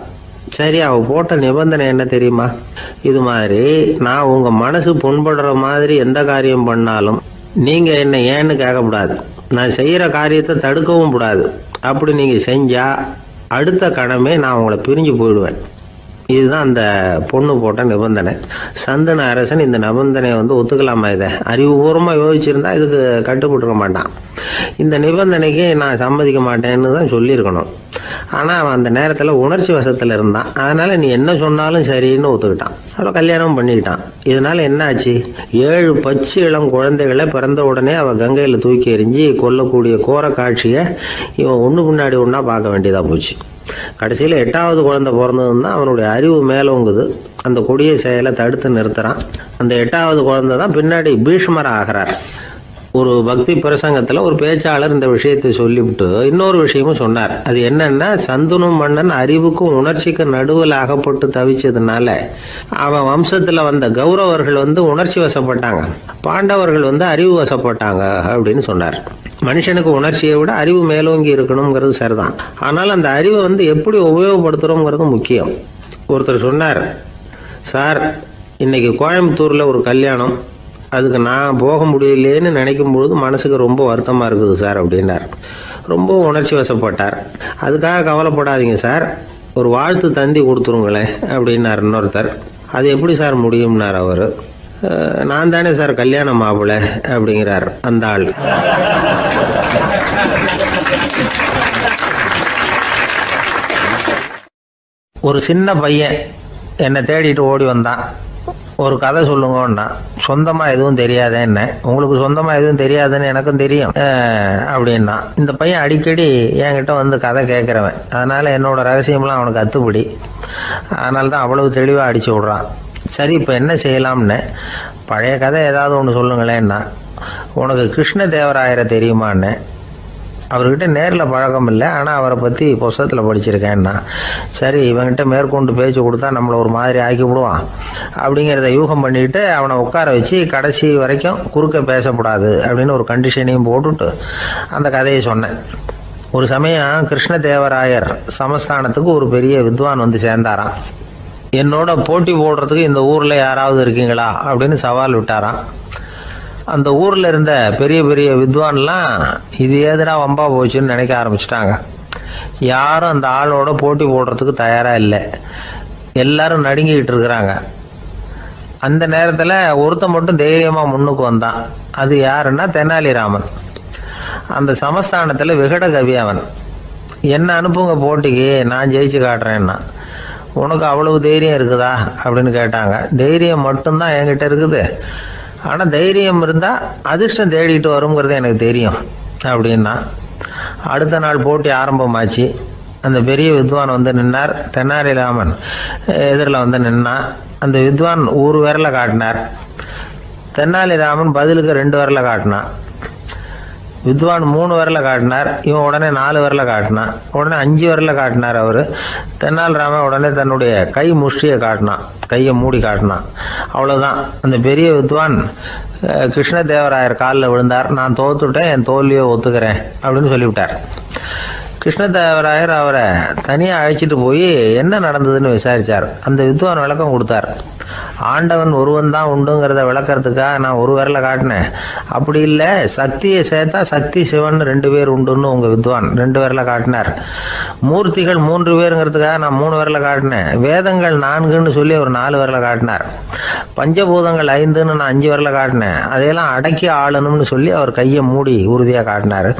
சரி, அவ போட்ட நிபந்தனை என்ன தெரியுமா? இது மாதிரி நான் உங்க மனசு புண்படுற மாதிரி எந்த காரியம் பண்ணாலும் நீங்க என்ன ஏன்னு கேட்கக்கூடாது, நான் செய்யற காரியத்தை தடுக்கவும் கூடாது. அப்படி நீங்க செஞ்சா அடுத்த கணமே நான் உங்களை பிரிஞ்சு போயிடுவேன். இதுதான் அந்த பொண்ணு போட்ட நிபந்தனை. சந்தன அரசன் இந்த நிபந்தனையை ஒத்துக்கலாமா? இதை அறிவுபூர்வமாக யோசிச்சிருந்தா இதுக்கு கட்டுப்பட்டுருக்க மாட்டான். இந்த நிபந்தனைக்கு நான் சம்மதிக்க மாட்டேன்னு தான் சொல்லியிருக்கணும். ஆனால் அவன் அந்த நேரத்தில் உணர்ச்சி வசத்தில் இருந்தான். அதனால் நீ என்ன சொன்னாலும் சரின்னு ஒத்துக்கிட்டான். அப்புறம் கல்யாணம் பண்ணிக்கிட்டான். இதனால் என்ன ஆச்சு? 7 பச்சை இளம் குழந்தைகளை பிறந்த உடனே அவள் கங்கையில் தூக்கி எறிஞ்சி கொல்லக்கூடிய கோர காட்சியை இவன் ஒன்று பின்னாடி ஒன்றா பார்க்க வேண்டியதாக போச்சு. கடைசியில் 8வது குழந்தை பிறந்ததுன்னு தான் அவனுடைய அறிவு மேலோங்குது. அந்த கொடிய செயலை தடுத்து நிறுத்துறான். அந்த 8வது குழந்தை தான் பின்னாடி பீஷ்மர் ஆகிறார். ஒரு பக்தி பிரசங்கத்தில் ஒரு பேச்சாளர் இந்த விஷயத்தை சொல்லிவிட்டு இன்னொரு விஷயமும் சொன்னார். அது என்னன்னா, சந்தனு மன்னன் அறிவுக்கும் உணர்ச்சிக்கும் நடுவில் அகப்பட்டு தவிச்சதுனால அவன் வம்சத்தில் வந்த கௌரவர்கள் உணர்ச்சி வசப்பட்டாங்க, பாண்டவர்கள் அறிவு வசப்பட்டாங்க அப்படின்னு சொன்னார். மனுஷனுக்கு உணர்ச்சியை விட அறிவு மேலோங்கி இருக்கணுங்கிறது சரிதான். ஆனால் அந்த அறிவை எப்படி உபயோகப்படுத்துகிறோங்கிறது முக்கியம். ஒருத்தர் சொன்னார், சார் இன்னைக்கு கோயம்புத்தூரில் ஒரு கல்யாணம், அதுக்கு நான் போக முடியலேன்னு நினைக்கும் பொழுது மனசுக்கு ரொம்ப வருத்தமாக இருக்குது சார் அப்படின்னார். ரொம்ப உணர்ச்சி வசப்பட்டார். அதுக்காக கவலைப்படாதீங்க சார், ஒரு வாழ்த்து தந்தி கொடுத்துருங்களேன் அப்படின்னார் இன்னொருத்தர். அது எப்படி சார் முடியும்னார் அவர். நான் தானே சார் கல்யாண மாப்பிள்ளை அப்படிங்கிறார் அந்த ஆள். ஒரு சின்ன பையன் என்னை தேடிட்டு ஓடி வந்தான். ஒரு கதை சொல்லுங்கன்னா, சொந்தமாக எதுவும் தெரியாதே என்ன, உங்களுக்கு சொந்தமாக எதுவும் தெரியாதுன்னு எனக்கும் தெரியும் அப்படின்னா. இந்த பையன் அடிக்கடி என்கிட்ட கதை கேட்குறவன், அதனால் என்னோட ரகசியம்லாம் அவனுக்கு அத்துப்படி. அதனால தான் அவ்வளவு தெளிவாக அடித்து விட்றான். சரி, இப்போ என்ன செய்யலாம்னு, பழைய கதை ஏதாவது ஒன்று சொல்லுங்களேன்னா. உனக்கு கிருஷ்ண தேவராயரை தெரியுமான்னு. அவர்கிட்ட நேரில் பழக்கம் இல்லை, ஆனால் அவரை பற்றி புஸ்தகத்தில் படிச்சிருக்கேன்னா. சரி, இவன்கிட்ட மேற்கொண்டு பேச்சு கொடுத்தா நம்மளை ஒரு மாதிரி ஆக்கி விடுவான் அப்படிங்கிறத யூகம் பண்ணிட்டு அவனை உட்கார வச்சு கடைசி வரைக்கும் குறுக்க பேசக்கூடாது அப்படின்னு ஒரு கண்டிஷனையும் போட்டுட்டு அந்த கதையை சொன்னேன். ஒரு சமயம் கிருஷ்ண தேவராயர் சமஸ்தானத்துக்கு ஒரு பெரிய வித்வான் சேர்ந்தாராம். என்னோட போட்டி போடுறதுக்கு இந்த ஊரில் யாராவது இருக்கீங்களா அப்படின்னு சவால் விட்டாராம். அந்த ஊரில் இருந்த பெரிய பெரிய வித்வான்லாம் இது ஏதுடா வம்பா போச்சுன்னு நினைக்க ஆரம்பிச்சிட்டாங்க. யாரும் அந்த ஆளோட போட்டி போடுறதுக்கு தயாராக இல்லை. எல்லாரும் நடுங்கிக்கிட்டு இருக்கிறாங்க. அந்த நேரத்தில் ஒருத்தன் மட்டும் தைரியமாக முன்னுக்கு வந்தான். அது யாருன்னா தெனாலிராமன். அந்த சமஸ்தானத்தில் விகட கவி அவன். என்ன அனுப்புங்க போட்டிக்கு, நான் ஜெயிச்சு காட்டுறேன்னா. உனக்கு அவ்வளவு தைரியம் இருக்குதா அப்படின்னு கேட்டாங்க. தைரியம் மட்டும்தான் என்கிட்ட இருக்குது, ஆனால் தைரியம் இருந்தால் அதிர்ஷ்டம் தேடிட்டு வருங்கிறது எனக்கு தெரியும் அப்படின்னா. அடுத்த நாள் போட்டி ஆரம்பமாச்சு. அந்த பெரிய வித்வான் நின்னார். தெனாலிராமன் எதிரில் நின்னான். அந்த வித்வான் ஒரு விரலை காட்டினார். தெனாலிராமன் பதிலுக்கு 2 விரலை காட்டினான். வித்வான் 3 விரலை காட்டினார். இவன் உடனே 4 விரலை காட்டினான். உடனே 5 விரலை காட்டினார் அவர். தெனாலிராமன் உடனே தன்னுடைய கை முஷ்டியை காட்டினான், கையை மூடி காட்டினான். அவ்வளோதான். அந்த பெரிய வித்வான் கிருஷ்ணதேவராயர் காலில் விழுந்தார். நான் தோத்துட்டேன், என் தோல்வியை ஒத்துக்கிறேன் அப்படின்னு சொல்லிவிட்டார். கிருஷ்ணதேவராயர் அவரை தனியாக அழைச்சிட்டு போய் என்ன நடந்ததுன்னு விசாரித்தார். அந்த வித்வான் விளக்கம் கொடுத்தார். ஆண்டவன் ஒருவன் தான் உண்டுங்கிறத விளக்கிறதுக்காக நான் ஒரு விரலை காட்டினேன். அப்படி இல்லை, சக்தியை சேர்த்தா சக்தி சிவன் 2 பேர் உண்டுன்னு உங்கள் வித்வான் 2 விரலை காட்டினார். மூர்த்திகள் 3 பேருங்கிறதுக்காக நான் 3 விரலை காட்டினேன். வேதங்கள் 4ன்னு சொல்லி ஒரு 4 விரலை காட்டினார். பஞ்சபூதங்கள் 5ன்னு நான் 5 விரலை காட்டினேன். அதையெல்லாம் அடக்கி ஆளணும்னு சொல்லி அவர் கையை மூடி உறுதியாக காட்டினார்.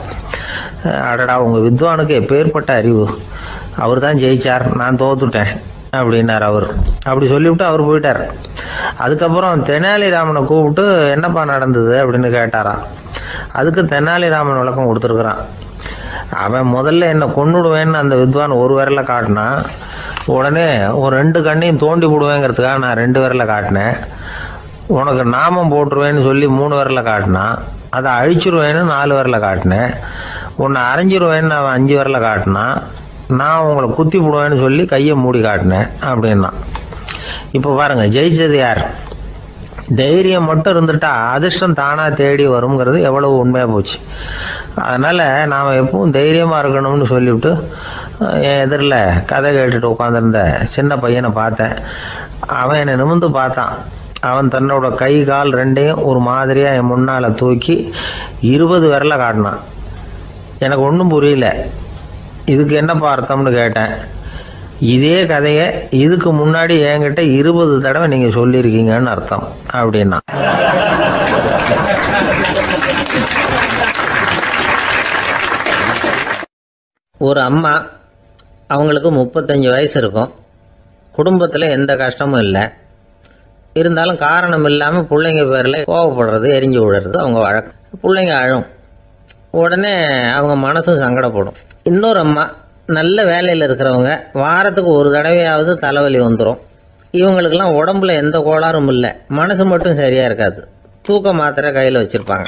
அடடா, உங்கள் வித்வானுக்கு எப்பேற்பட்ட அறிவு, அவர் தான் ஜெயிச்சார், நான் தோத்துட்டேன் அப்படின்னார் அவர். அப்படி சொல்லிவிட்டு அவர் போயிட்டார். அதுக்கப்புறம் தெனாலிராமனை கூப்பிட்டு என்னப்பா நடந்தது அப்படின்னு கேட்டாராம். அதுக்கு தெனாலிராமன் விளக்கம் கொடுத்துருக்குறான். அவன் முதல்ல என்னை கொன்னுடுவேன்னு அந்த வித்வான் ஒரு விரலை காட்டினான். உடனே ஒரு 2 கண்ணையும் தோண்டி போடுவேங்கிறதுக்காக நான் 2 விரலை காட்டினேன். உனக்கு நாமம் போட்டுருவேன்னு சொல்லி 3 விரலை காட்டினான். அதை அழிச்சிருவேன்னு 4 விரலை காட்டினேன். உன்னை அரைஞ்சிருவேன்னு அவன் 5 விரலை காட்டினான். நான் உங்களை குத்தி போடுவேன்னு சொல்லி கையை மூடி காட்டினேன் அப்படின்னா. இப்போ பாருங்க, ஜெயிச்சது யார்? தைரியம் மட்டும் இருந்துட்டா அதிர்ஷ்டம் தானாக தேடி வருங்கிறது எவ்வளவு உண்மையாக போச்சு. அதனால் நாம் எப்பவும் தைரியமாக இருக்கணும்னு சொல்லிவிட்டு என் எதிரில் கதை கேட்டுட்டு உட்காந்துருந்த சின்ன பையனை பார்த்தேன். அவன் என்னை நிமிர்ந்து பார்த்தான். அவன் தன்னோட கை கால் ரெண்டையும் ஒரு மாதிரியாக என் முன்னால் தூக்கி 20 விரலை காட்டினான். எனக்கு ஒன்றும் புரியல. இதுக்கு என்னப்பா அர்த்தம்னு கேட்டேன். இதே கதையை இதுக்கு முன்னாடி என்கிட்ட 20 தடவை நீங்கள் சொல்லியிருக்கீங்கன்னு அர்த்தம் அப்படின்னா. ஒரு அம்மா, அவங்களுக்கு 35 வயசு இருக்கும். குடும்பத்தில் எந்த கஷ்டமும் இல்லை. இருந்தாலும் காரணம் இல்லாமல் பிள்ளைங்க பேரில் கோவப்படுறது, எரிஞ்சு விடுறது அவங்க வழக்கம். பிள்ளைங்க அழும். உடனே அவங்க மனசும் சங்கடப்படும். இன்னொரு அம்மா, நல்ல வேலையில் இருக்கிறவங்க, வாரத்துக்கு ஒரு தடவையாவது தலைவலி வந்துடும். இவங்களுக்கெல்லாம் உடம்புல எந்த கோளாறும் இல்லை, மனசு மட்டும் சரியாக இருக்காது. தூக்க மாத்திரை கையில் வச்சுருப்பாங்க.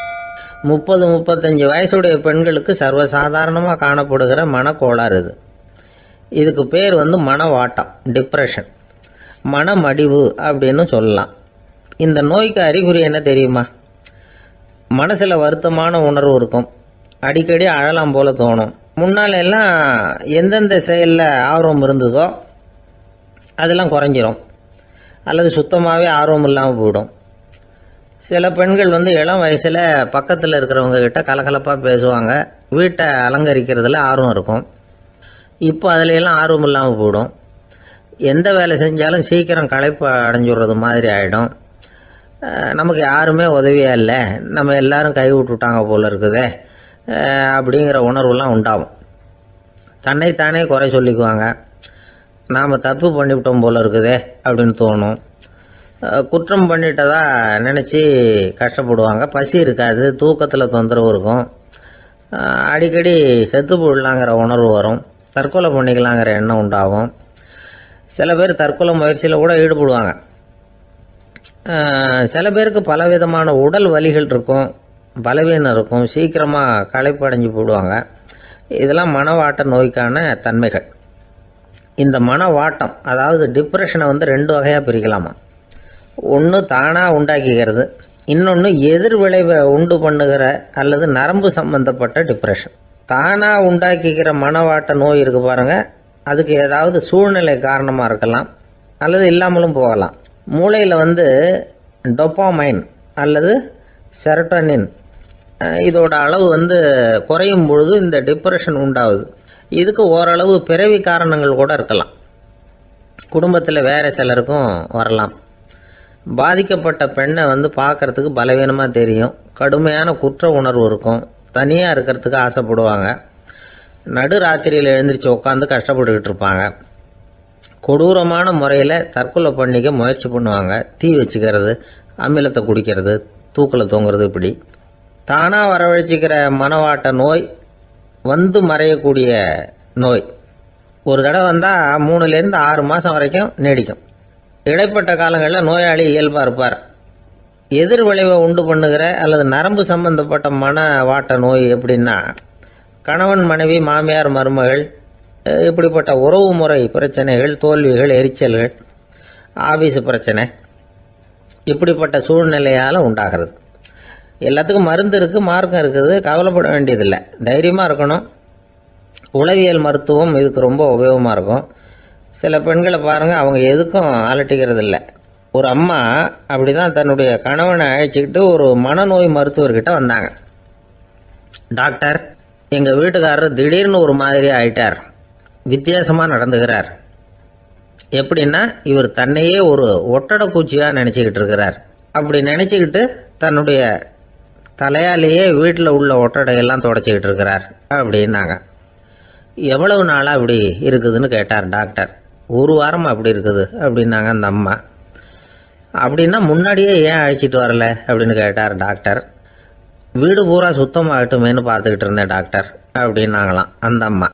30-35 வயசுடைய பெண்களுக்கு சர்வசாதாரணமாக காணப்படுகிற மனக்கோளாறு இது. இதுக்கு பேர் மனவாட்டம், டிப்ரெஷன், மனமடிவு அப்படின்னு சொல்லலாம். இந்த நோய்க்கு அறிகுறி என்ன தெரியுமா? மனசில் வருத்தமான உணர்வு இருக்கும். அடிக்கடி அழலாம் போல தோணும். முன்னால எல்லாம் எந்தெந்த செயலில் ஆர்வம் இருந்ததோ அதெல்லாம் குறைஞ்சிரும், அல்லது சுத்தமாகவே ஆர்வம் இல்லாமல் போயிடும். சில பெண்கள் இளம் வயசில் பக்கத்தில் இருக்கிறவங்க கிட்ட கலகலப்பாக பேசுவாங்க, வீட்டை அலங்கரிக்கிறதுல ஆர்வம் இருக்கும். இப்போ அதுலையெல்லாம் ஆர்வம் இல்லாமல் போயிடும். எந்த வேலை செஞ்சாலும் சீக்கிரம் களைப்பு அடைஞ்சுடுறது மாதிரி ஆகிடும். நமக்கு யாருமே உதவியாக இல்லை, நம்ம எல்லாரும் கை விட்டுட்டாங்க போல இருக்குதே அப்படிங்கிற உணர்வுலாம் உண்டாகும். தன்னைத்தானே குறை சொல்லிக்குவாங்க. நாம் தப்பு பண்ணிவிட்டோம் போல இருக்குதே அப்படின்னு தோணும். குற்றம் பண்ணிட்டதா நினச்சி கஷ்டப்படுவாங்க. பசி இருக்காது, தூக்கத்தில் தொந்தரவு இருக்கும். அடிக்கடி செத்து போடலாங்கிற உணர்வு வரும். தற்கொலை பண்ணிக்கலாங்கிற எண்ணம் உண்டாகும். சில பேர் தற்கொலை முயற்சியில் கூட ஈடுபடுவாங்க. சில பேருக்கு பலவிதமான உடல் வலிகள் இருக்கும், பலவீனம் இருக்கும், சீக்கிரமாக களைப்படைஞ்சு போடுவாங்க. இதெல்லாம் மனவாட்ட நோய்க்கான தன்மைகள். இந்த மனவாட்டம், அதாவது டிப்ரெஷனை 2 வகையாக பிரிக்கலாமா. ஒன்று தானாக உண்டாக்கிக்கிறது, இன்னொன்று எதிர் விளைவை உண்டு பண்ணுகிற அல்லது நரம்பு சம்பந்தப்பட்ட டிப்ரெஷன். தானாக உண்டாக்கிக்கிற மனவாட்ட நோய் இருக்குது பாருங்கள், அதுக்கு ஏதாவது சூழ்நிலை காரணமாக இருக்கலாம், அல்லது இல்லாமலும் போகலாம். மூளையில் டொப்பாமைன் அல்லது செரட்டோனின் இதோட அளவு குறையும் பொழுது இந்த டிப்ரெஷன் உண்டாகுது. இதுக்கு ஓரளவு பிறவி காரணங்கள் கூட இருக்கலாம். குடும்பத்தில் வேறு சிலருக்கும் வரலாம். பாதிக்கப்பட்ட பெண்ணை பார்க்குறதுக்கு பலவீனமாக தெரியும், கடுமையான குற்ற உணர்வு இருக்கும், தனியாக இருக்கிறதுக்கு ஆசைப்படுவாங்க, நடு ராத்திரியில் எழுந்திரிச்சு உட்காந்து கஷ்டப்பட்டுக்கிட்டு இருப்பாங்க, கொடூரமான முறையில் தற்கொலை பண்ணிக்க முயற்சி பண்ணுவாங்க, தீ வச்சுக்கிறது, அமிலத்தை குடிக்கிறது, தூக்கில் தொங்குறது. இப்படி தானாக வரவழைச்சிக்கிற மனவாட்ட நோய் மறையக்கூடிய நோய். ஒரு தடவை வந்தால் 3லேருந்து 6 மாதம் வரைக்கும் நீடிக்கும். இடைப்பட்ட காலங்களில் நோயாளி இயல்பாக இருப்பார். எதிர் விளைவை உண்டு பண்ணுகிற அல்லது நரம்பு சம்பந்தப்பட்ட மனவாட்ட நோய் எப்படின்னா, கணவன் மனைவி, மாமியார் மருமகள், இப்படிப்பட்ட உறவு முறை பிரச்சனைகள், தோல்விகள், எரிச்சல்கள், ஆஃபீஸு பிரச்சனை, இப்படிப்பட்ட சூழ்நிலையால் உண்டாகிறது. எல்லாத்துக்கும் மருந்து இருக்குது, மார்க்கம் இருக்குது, கவலைப்பட வேண்டியதில்லை, தைரியமாக இருக்கணும். உளவியல் மருத்துவம் இதுக்கு ரொம்ப உபயோகமாக இருக்கும். சில பெண்களை பாருங்கள், அவங்க எதுக்கும் அலட்டிக்கிறது இல்லை. ஒரு அம்மா அப்படி தான் தன்னுடைய கணவனை அழைச்சிக்கிட்டு ஒரு மனநோய் மருத்துவர்கிட்ட வந்தாங்க. டாக்டர், எங்கள் வீட்டுக்காரர் திடீர்னு ஒரு மாதிரி ஆயிட்டார், வித்தியாசமாக நடந்துக்கிறார். எப்படின்னா, இவர் தன்னையே ஒரு ஒட்டடை பூச்சியாக நினச்சிக்கிட்டு இருக்கிறார். அப்படி நினச்சிக்கிட்டு தன்னுடைய தலையாலேயே வீட்டில் உள்ள ஒட்டடையெல்லாம் தொடச்சிக்கிட்டு இருக்கிறார் அப்படின்னாங்க. எவ்வளவு நாளாக அப்படி இருக்குதுன்னு கேட்டார் டாக்டர். 1 வாரமாக அப்படி இருக்குது அப்படின்னாங்க அந்த அம்மா. அப்படின்னா முன்னாடியே ஏன் அழைச்சிட்டு வரல அப்படின்னு கேட்டார் டாக்டர். வீடு பூரா சுத்தமாகட்டுமேனு பார்த்துக்கிட்டு இருந்தேன் டாக்டர் அப்படின்னாங்களாம் அந்த அம்மா.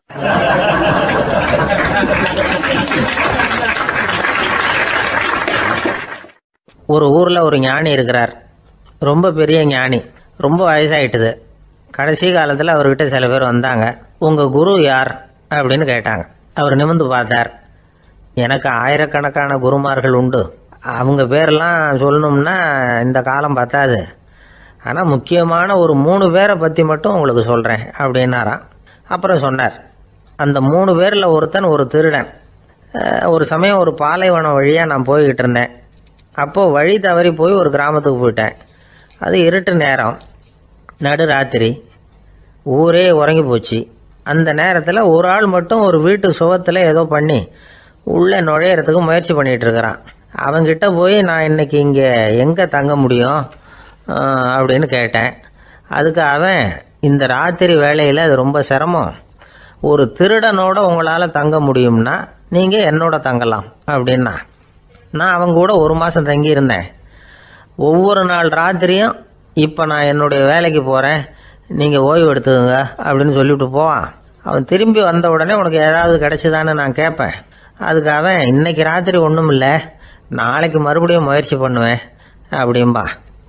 ஒரு ஊரில் ஒரு ஞானி இருக்கிறார், ரொம்ப பெரிய ஞானி, ரொம்ப வயசாயிட்டுது. கடைசி காலத்தில் அவர்கிட்ட சில பேர் வந்தாங்க. உங்கள் குரு யார் அப்படின்னு கேட்டாங்க. அவர் நிமிர்ந்து பார்த்தார். எனக்கு ஆயிரக்கணக்கான குருமார்கள் உண்டு, அவங்க பேரெல்லாம் சொல்லணும்னா இந்த காலம் பத்தாது, ஆனால் முக்கியமான ஒரு 3 பேரை பற்றி மட்டும் உங்களுக்கு சொல்கிறேன் அப்படின்னாராம். அப்புறம் சொன்னார், அந்த 3 பேரில் ஒருத்தன் ஒரு திருடன். ஒரு சமயம் ஒரு பாலைவனம் வழியாக நான் போய்கிட்டு இருந்தேன். அப்போது வழி தவறி போய் ஒரு கிராமத்துக்கு போயிட்டேன். அது இருட்டு நேரம், நடு ராத்திரி, ஊரே உறங்கி போச்சு. அந்த நேரத்தில் ஒரு ஆள் மட்டும் ஒரு வீட்டு சுவத்தில் ஏதோ பண்ணி உள்ளே நுழையிறதுக்கு முயற்சி பண்ணிகிட்டு இருக்கிறான். அவங்கிட்ட போய் நான் இன்னைக்கு இங்கே எங்கே தங்க முடியும் அப்படின்னு கேட்டேன். அதுக்கு அவன், இந்த ராத்திரி வேளையில் அது ரொம்ப சிரமம், ஒரு திருடனோட உங்களால் தங்க முடியும்னா நீங்கள் என்னோட தங்கலாம் அப்படின்னா. நான் அவங்க கூட 1 மாதம் தங்கியிருந்தேன். ஒவ்வொரு நாள் ராத்திரியும் இப்போ நான் என்னுடைய வேலைக்கு போகிறேன், நீங்கள் ஓய்வு எடுத்துக்கோங்க அப்படின்னு சொல்லிவிட்டு போவான். அவன் திரும்பி வந்த உடனே உனக்கு ஏதாவது கிடைச்சிதான்னு நான் கேட்பேன். அதுக்கு அவன், இன்னைக்கு ராத்திரி ஒன்றும் இல்லை, நாளைக்கு மறுபடியும் முயற்சி பண்ணுவேன் அப்படின்பா.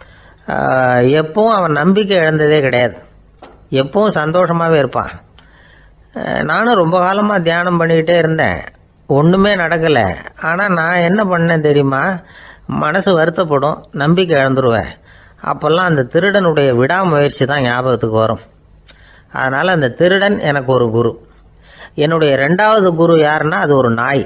எப்பவும் அவன் நம்பிக்கை இழந்ததே கிடையாது, எப்பவும் சந்தோஷமாகவே இருப்பான். நானும் ரொம்ப காலமாக தியானம் பண்ணிக்கிட்டே இருந்தேன், ஒன்றுமே நடக்கலை. ஆனால் நான் என்ன பண்ணேன் தெரியுமா, மனசு வருத்தப்படும், நம்பிக்கை இழந்துருவேன். அப்போல்லாம் அந்த திருடனுடைய விடாமுயற்சி தான் ஞாபகத்துக்கு வரும். அதனால் அந்த திருடன் எனக்கு ஒரு குரு. என்னுடைய 2வது குரு யாருன்னா அது ஒரு நாய்.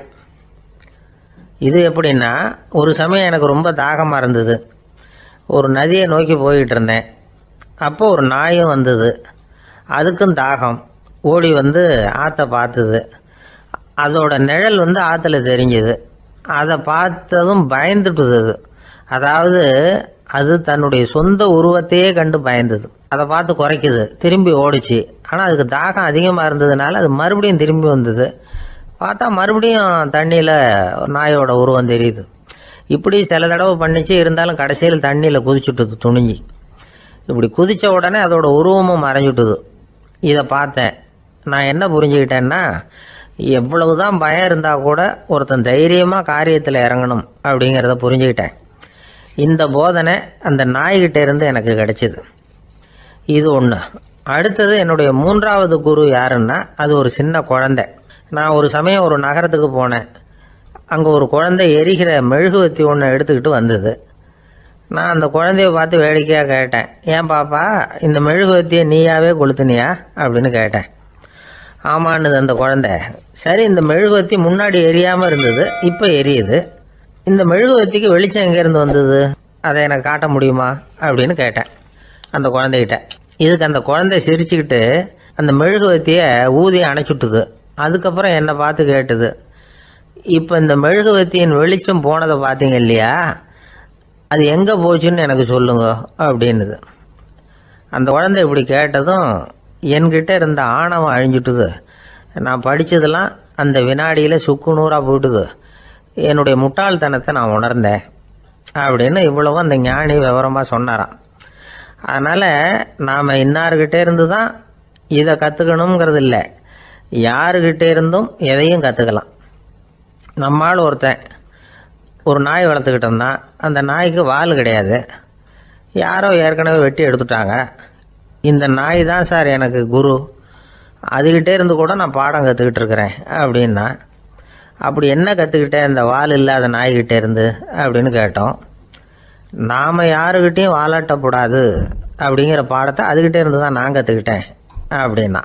இது எப்படின்னா, ஒரு சமயம் எனக்கு ரொம்ப தாகமாக இருந்தது. ஒரு நதியை நோக்கி போய்கிட்டு இருந்தேன். அப்போ ஒரு நாயும் வந்தது. அதுக்கும் தாகம். ஓடி வந்து ஆற்றை பார்த்துது. அதோட நிழல் வந்து ஆற்றுல தெரிஞ்சுது. அதை பார்த்ததும் பயந்துட்டுது. அதாவது அது தன்னுடைய சொந்த உருவத்தையே கண்டு பயந்தது. அதை பார்த்து குறைக்குது, திரும்பி ஓடிச்சு. ஆனால் அதுக்கு தாகம் அதிகமாக இருந்ததுனால அது மறுபடியும் திரும்பி வந்தது. பார்த்தா மறுபடியும் தண்ணியில் நாயோட உருவம் தெரியுது. இப்படி சில தடவை பண்ணிச்சு. இருந்தாலும் கடைசியில் தண்ணியில் குதிச்சுட்டுது துணிஞ்சி. இப்படி குதித்த உடனே அதோட உருவமும் மறைஞ்சுட்டுது. இதை பார்த்தேன். நான் என்ன புரிஞ்சுக்கிட்டேன்னா, எவ்வளவுதான் பயம் இருந்தால் கூட ஒருத்தன் தைரியமாக காரியத்தில் இறங்கணும் அப்படிங்கிறத புரிஞ்சுக்கிட்டேன். இந்த போதனை அந்த நாய்கிட்ட இருந்து எனக்கு கிடைச்சிது. இது ஒன்று. அடுத்தது என்னுடைய 3வது குரு யாருன்னா அது ஒரு சின்ன குழந்தை. நான் ஒரு சமயம் ஒரு நகரத்துக்கு போனேன். அங்கே ஒரு குழந்தை எரிகிற மெழுகுவத்தி ஒன்று எடுத்துக்கிட்டு வந்தது. நான் அந்த குழந்தைய பார்த்து வேடிக்கையாக கேட்டேன், ஏன் பாப்பா இந்த மெழுகுவத்தியை நீயாவே கொளுத்துனியா அப்படின்னு கேட்டேன். ஆமான்னுது அந்த குழந்தை. சரி, இந்த மெழுகுவத்தி முன்னாடி எரியாமல் இருந்தது, இப்போ எரியுது. இந்த மெழுகுவத்திக்கு வெளிச்சம் எங்கேருந்து வந்தது, அதை எனக்கு காட்ட முடியுமா அப்படின்னு கேட்டேன் அந்த குழந்தைகிட்ட. இதுக்கு அந்த குழந்தை சிரிச்சுக்கிட்டு அந்த மெழுகுவத்தியை ஊதி அணைச்சுட்டுது. அதுக்கப்புறம் என்னை பார்த்து கேட்டுது, இப்போ இந்த மெழுகுவத்தியின் வெளிச்சம் போனதை பார்த்தீங்க இல்லையா, அது எங்கே போச்சுன்னு எனக்கு சொல்லுங்க அப்படின்னுது. அந்த குழந்தை இப்படி கேட்டதும் என்கிட்ட இருந்த ஆணவம் அழிஞ்சுட்டுது. நான் படித்ததெல்லாம் அந்த வினாடியில் சுக்கு நூறாக போயிட்டுது. என்னுடைய முட்டாள்தனத்தை நான் உணர்ந்தேன் அப்படின்னு இவ்வளவும் அந்த ஞானி விவரமாக சொன்னாராம். அதனால் நாம் இன்னார்கிட்டே இருந்து தான் இதை கற்றுக்கணுங்கிறது இல்லை, யாருக்கிட்டே இருந்தும் எதையும் கற்றுக்கலாம். நம்மால் ஒருத்தன் ஒரு நாய் வளர்த்துக்கிட்டு இருந்தான். அந்த நாய்க்கு வால் கிடையாது. யாரோ ஏற்கனவே வெட்டி எடுத்துட்டாங்க. இந்த நாய் தான் சார் எனக்கு குரு, அதுகிட்டே இருந்து கூட நான் பாடம் கற்றுக்கிட்டு இருக்கிறேன் அப்படின்னா. அப்படி என்ன கற்றுக்கிட்டேன் இந்த வால் இல்லாத நாய்கிட்டே இருந்து அப்படின்னு கேட்டோம். நாம் யாருக்கிட்டையும் வாலாட்டக்கூடாது அப்படிங்கிற பாடத்தை அதுகிட்டே இருந்து தான் நான் கற்றுக்கிட்டேன் அப்படின்னா.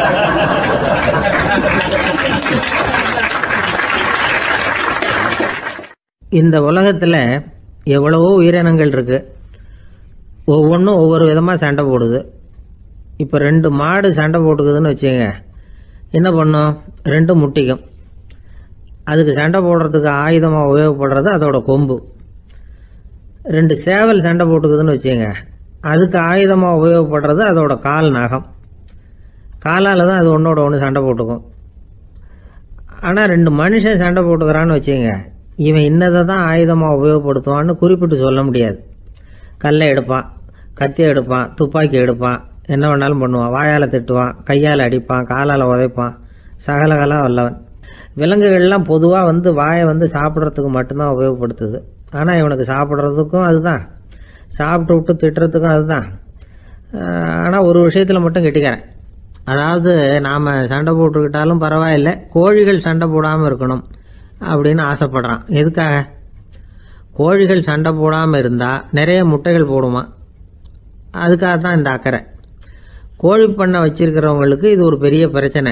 இந்த உலகத்தில் எவ்வளவோ உயிரினங்கள் இருக்குது. ஒவ்வொன்றும் ஒவ்வொரு விதமாக சண்டை போடுது. இப்போ 2 மாடு சண்டை போட்டுக்குதுன்னு வச்சுங்க, என்ன பண்ணும், 2 முட்டிக்கும். அதுக்கு சண்டை போடுறதுக்கு ஆயுதமாக உபயோகப்படுறது அதோட கொம்பு. 2 சேவல் சண்டை போட்டுக்குதுன்னு வச்சுங்க, அதுக்கு ஆயுதமாக உபயோகப்படுறது அதோட கால் நகம். காலால் தான் அது ஒன்றோட ஒன்று சண்டை போட்டுக்கும். ஆனால் 2 மனுஷன் சண்டை போட்டுக்கிறான்னு வச்சுங்க, இவன் இன்னதை தான் ஆயுதமாக உபயோகப்படுத்துவான்னு குறிப்பிட்டு சொல்ல முடியாது. கல்லை எடுப்பான், கத்தி எடுப்பான், துப்பாக்கி எடுப்பான், என்ன வேணாலும் பண்ணுவான். வாயால் திட்டுவான், கையால் அடிப்பான், காலால் உதைப்பான், சகலகலாக வல்லவன். விலங்குகள்லாம் பொதுவாக வாயை சாப்பிட்றதுக்கு மட்டும்தான் உபயோகப்படுத்துது. ஆனால் இவனுக்கு சாப்பிட்றதுக்கும் அதுதான், சாப்பிட்டு விட்டு திட்டுறதுக்கும் அதுதான். ஆனால் ஒரு விஷயத்தில் மட்டும் கெட்டிக்கிறேன். அதாவது நாம் சண்டை போட்டுக்கிட்டாலும் பரவாயில்லை, கோழிகள் சண்டை போடாமல் இருக்கணும் அப்படின்னு ஆசைப்படுறான். எதுக்காக? கோழிகள் சண்டை போடாமல் இருந்தால் நிறைய முட்டைகள் போடுமா, அதுக்காக தான் இந்த அக்கறை. கோழி பண்ணை வச்சிருக்கிறவங்களுக்கு இது ஒரு பெரிய பிரச்சனை.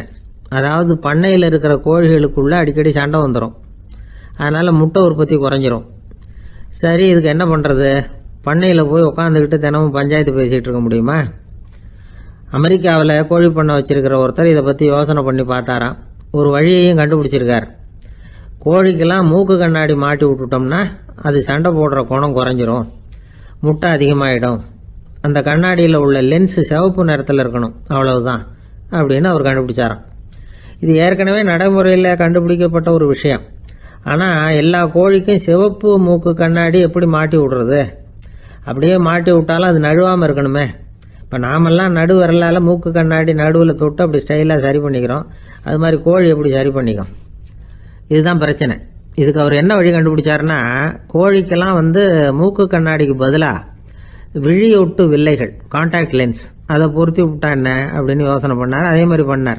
அதாவது பண்ணையில் இருக்கிற கோழிகளுக்குள்ளே அடிக்கடி சண்டை வந்துடும். அதனால் முட்டை உற்பத்தி குறைஞ்சிரும். சரி, இதுக்கு என்ன பண்ணுறது? பண்ணையில் போய் உட்காந்துக்கிட்டு தினமும் பஞ்சாயத்து பேசிகிட்டு இருக்க முடியுமா? அமெரிக்காவில் கோழி பண்ணை வச்சுருக்கிற ஒருத்தர் இதை பற்றி யோசனை பண்ணி பார்த்தாராம். ஒரு வழியையும் கண்டுபிடிச்சிருக்கார். கோழிக்கெல்லாம் மூக்கு கண்ணாடி மாட்டி விட்டுட்டோம்னா அது சண்டை போடுற குணம் குறைஞ்சிரும், முட்டை அதிகமாகிடும். அந்த கண்ணாடியில் உள்ள லென்ஸு சிவப்பு நிறத்தில் இருக்கணும், அவ்வளவுதான் அப்படின்னு அவர் கண்டுபிடிச்சாராம். இது ஏற்கனவே நடைமுறையில் கண்டுபிடிக்கப்பட்ட ஒரு விஷயம். ஆனால் எல்லா கோழிக்கும் சிவப்பு மூக்கு கண்ணாடி எப்படி மாட்டி விடுறது? அப்படியே மாட்டி விட்டாலும் அது நழுவாமல் இருக்கணுமே. இப்போ நாமெல்லாம் நடு விரலால் மூக்கு கண்ணாடி நடுவில் தொட்டு அப்படி ஸ்டைலாக சரி பண்ணிக்கிறோம். அது மாதிரி கோழி எப்படி சரி பண்ணிக்கும்? இதுதான் பிரச்சனை. இதுக்கு அவர் என்ன வழி கண்டுபிடிச்சாருன்னா, கோழிக்கெல்லாம் மூக்கு கண்ணாடிக்கு பதிலாக விழியொட்டு வில்லைகள், கான்டாக்ட் லென்ஸ், அதை பொருத்தி விட்டா என்ன அப்படின்னு யோசனை பண்ணார். அதே மாதிரி பண்ணார்.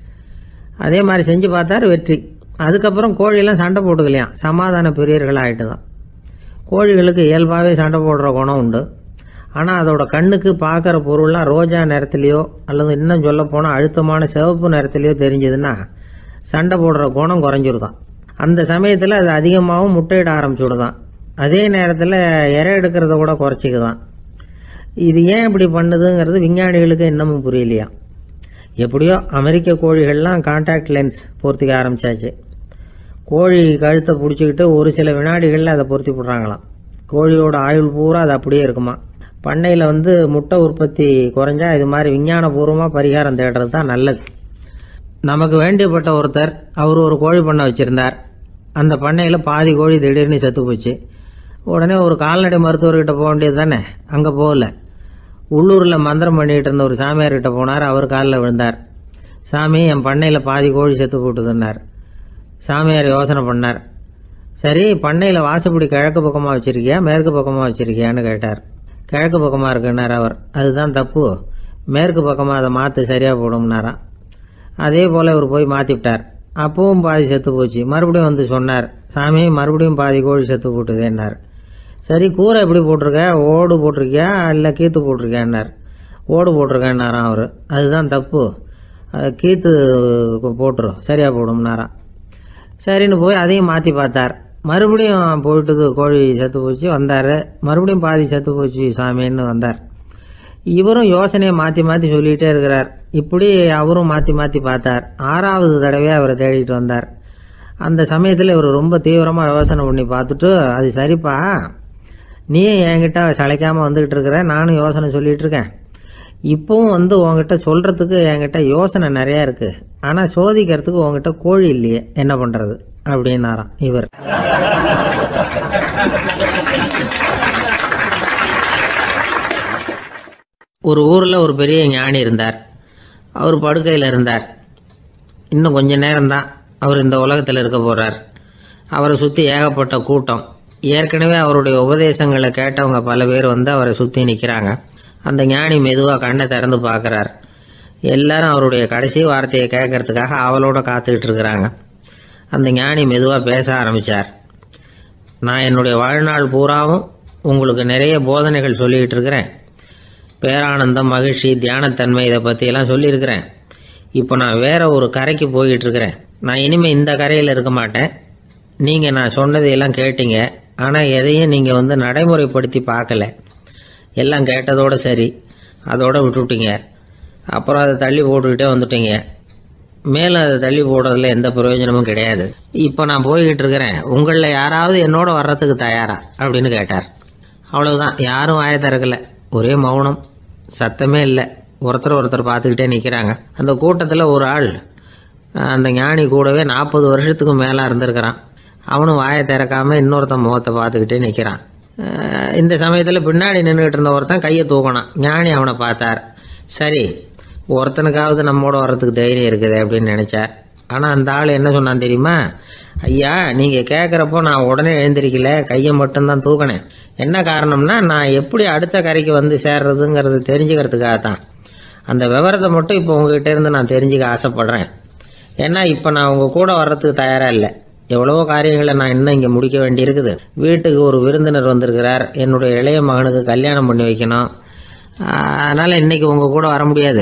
அதே மாதிரி செஞ்சு பார்த்தார், வெற்றி. அதுக்கப்புறம் கோழியெல்லாம் சண்டை போட்டுக்கலையாம், சமாதான பிரியர்கள் ஆகிட்டு தான். கோழிகளுக்கு இயல்பாகவே சண்டை போடுற குணம் உண்டு. ஆனால் அதோட கண்ணுக்கு பார்க்குற பொருள்லாம் ரோஜா நிறத்துலையோ அல்லது இன்னும் சொல்ல போனால் அழுத்தமான சிவப்பு நிறத்துலையோ தெரிஞ்சதுன்னா சண்டை போடுற குணம் குறைஞ்சிருதான். அந்த சமயத்தில் அது அதிகமாகவும் முட்டையிட ஆரம்பிச்சுடுதான். அதே நேரத்தில் இறை எடுக்கிறத கூட குறைச்சிக்குதான். இது ஏன் இப்படி பண்ணுதுங்கிறது விஞ்ஞானிகளுக்கு இன்னமும் புரியலையா. எப்படியோ அமெரிக்க கோழிகள்லாம் கான்டாக்ட் லென்ஸ் பொருத்திக்க ஆரம்பித்தாச்சு. கோழி கழுத்தை பிடிச்சிக்கிட்டு ஒரு சில வினாடிகளில் அதை பொருத்தி போடுறாங்களாம். கோழியோட ஆயுள் பூரா அது அப்படியே இருக்குமா. பண்ணையில் முட்டை உற்பத்தி குறைஞ்சா இது மாதிரி விஞ்ஞானபூர்வமாக பரிகாரம் தேடுறது தான் நல்லது. நமக்கு வேண்டியப்பட்ட ஒருத்தர், அவர் ஒரு கோழி பண்ணை வச்சுருந்தார். அந்த பண்ணையில் பாதி கோழி திடீர்னு செத்து போச்சு. உடனே ஒரு கால்நடை மருத்துவர்கிட்ட போக வேண்டியது தானே. அங்கே போகல. உள்ளூரில் மந்திரம் பண்ணிகிட்டு இருந்த ஒரு சாமியார்கிட்ட போனார். அவர் காலில் விழுந்தார். சாமி, என் பண்ணையில் பாதி கோழி செத்து போட்டுதுன்னார். சாமியார் யோசனை பண்ணார். சரி, பண்ணையில் வாசப்படி கிழக்கு பக்கமாக வச்சுருக்கியா மேற்கு பக்கமாக வச்சுருக்கியான்னு கேட்டார். கிழக்கு பக்கமாக இருக்குன்னார் அவர். அதுதான் தப்பு, மேற்கு பக்கமாக அதை மாற்று சரியாக போடும்னாராம். அதே போல் இவர் போய் மாற்றிவிட்டார். அப்பவும் பாதி செத்து போச்சு. மறுபடியும் சொன்னார், சாமி மறுபடியும் பாதி கோழி செத்து போட்டுதேன்னார். சரி, கூரை எப்படி போட்டிருக்க? ஓடு போட்டிருக்கியா இல்லை கீத்து போட்டிருக்கியான்னார். ஓடு போட்டிருக்கேன்னாராம் அவர். அதுதான் தப்பு, கீத்து போட்டுரும் சரியாக போடும்னாராம். சரின்னு போய் அதையும் மாற்றி பார்த்தார். மறுபடியும் போயிட்டுது, கோழி செத்து போச்சு. வந்தார். மறுபடியும் பாதி செத்து போச்சு சாமின்னு வந்தார். இவரும் யோசனையை மாற்றி மாற்றி சொல்லிகிட்டே இருக்கிறார். இப்படி அவரும் மாற்றி மாற்றி பார்த்தார். 6வது தடவையாக அவரை தேடிட்டு வந்தார். அந்த சமயத்தில் இவர் ரொம்ப தீவிரமாக யோசனை பண்ணி பார்த்துட்டு, அது சரிப்பா, நீயும் என்கிட்ட சளைக்காமல் வந்துக்கிட்டு இருக்கிற, நானும் யோசனை சொல்லிகிட்டு இருக்கேன். இப்போவும் உங்ககிட்ட சொல்கிறதுக்கு என்கிட்ட யோசனை நிறையா இருக்குது. ஆனால் சோதிக்கிறதுக்கு உங்ககிட்ட கோழி இல்லையே, என்ன பண்ணுறது அப்படின்னாராம் இவர். ஒரு ஊரில் ஒரு பெரிய ஞானி இருந்தார். அவர் படுக்கையில் இருந்தார். இன்னும் கொஞ்ச நேரம்தான் அவர் இந்த உலகத்தில் இருக்க போகிறார். அவரை சுற்றி ஏகப்பட்ட கூட்டம். ஏற்கனவே அவருடைய உபதேசங்களை கேட்டவங்க பல பேர் அவரை சுற்றி நிற்கிறாங்க. அந்த ஞானி மெதுவாக கண்ணை திறந்து பார்க்குறார். எல்லாரும் அவருடைய கடைசி வார்த்தையை கேட்கறதுக்காக அவளோட காத்துக்கிட்டு இருக்கிறாங்க. அந்த ஞானி மெதுவாக பேச ஆரம்பித்தார். நான் என்னுடைய வாழ்நாள் பூராவும் உங்களுக்கு நிறைய போதனைகள் சொல்லிக்கிட்டு இருக்கிறேன். பேரானந்தம், மகிழ்ச்சி, தியானத்தன்மை, இதை பற்றியெல்லாம் சொல்லியிருக்கிறேன். இப்போ நான் வேற ஒரு கரைக்கு போய்கிட்டு இருக்கிறேன். நான் இனிமேல் இந்த கரையில் இருக்க மாட்டேன். நீங்கள் நான் சொன்னதையெல்லாம் கேட்டீங்க, ஆனால் எதையும் நீங்கள் நடைமுறைப்படுத்தி பார்க்கல. எல்லாம் கேட்டதோடு சரி, அதோடு விட்டுவிட்டீங்க. அப்புறம் அதை தள்ளி போட்டுக்கிட்டே வந்துட்டீங்க. மேலும் அதை தள்ளி போடுறதுல எந்த பிரயோஜனமும் கிடையாது. இப்போ நான் போய்கிட்டு இருக்கிறேன். உங்களில் யாராவது என்னோட வர்றதுக்கு தயாரா அப்படின்னு கேட்டார். அவ்வளவுதான். யாரும் வாயை திறக்கலை. ஒரே மௌனம், சத்தமே இல்லை. ஒருத்தர் பார்த்துக்கிட்டே நிற்கிறாங்க. அந்த கூட்டத்தில் ஒரு ஆள் அந்த ஞானி கூடவே 40 வருஷத்துக்கு மேலே இருந்திருக்கிறான். அவனும் வாயை திறக்காமல் இன்னொருத்தன் முகத்தை பார்த்துக்கிட்டே நிற்கிறான். இந்த சமயத்தில் பின்னாடி நின்றுக்கிட்டு இருந்த ஒருத்தன் கையை தூக்கினான். ஞானி அவனை பார்த்தார். சரி, ஒருத்தனுக்காவது நம்மோட வர்றதுக்கு தைரியம் இருக்குது அப்படின்னு நினச்சார். ஆனால் அந்த ஆள் என்ன சொன்னான் தெரியுமா? ஐயா, நீங்கள் கேட்குறப்போ நான் உடனே எழுந்திருக்கல, கையை மட்டும்தான் தூக்கினேன். என்ன காரணம்னா, நான் எப்படி அடுத்த கரைக்கு சேர்றதுங்கிறது தெரிஞ்சுக்கிறதுக்காக தான். அந்த விவரத்தை மட்டும் இப்போ உங்ககிட்ட இருந்து நான் தெரிஞ்சுக்க ஆசைப்படுறேன். ஏன்னா இப்போ நான் உங்கள் கூட வர்றதுக்கு தயாராக இல்லை. எவ்வளவோ காரியங்களை நான் இன்னும் இங்கே முடிக்க வேண்டியிருக்குது. வீட்டுக்கு ஒரு விருந்தினர் வந்திருக்கிறார். என்னுடைய இளைய மகனுக்கு கல்யாணம் பண்ணி வைக்கணும். அதனால் இன்றைக்கி உங்கள் கூட வர முடியாது.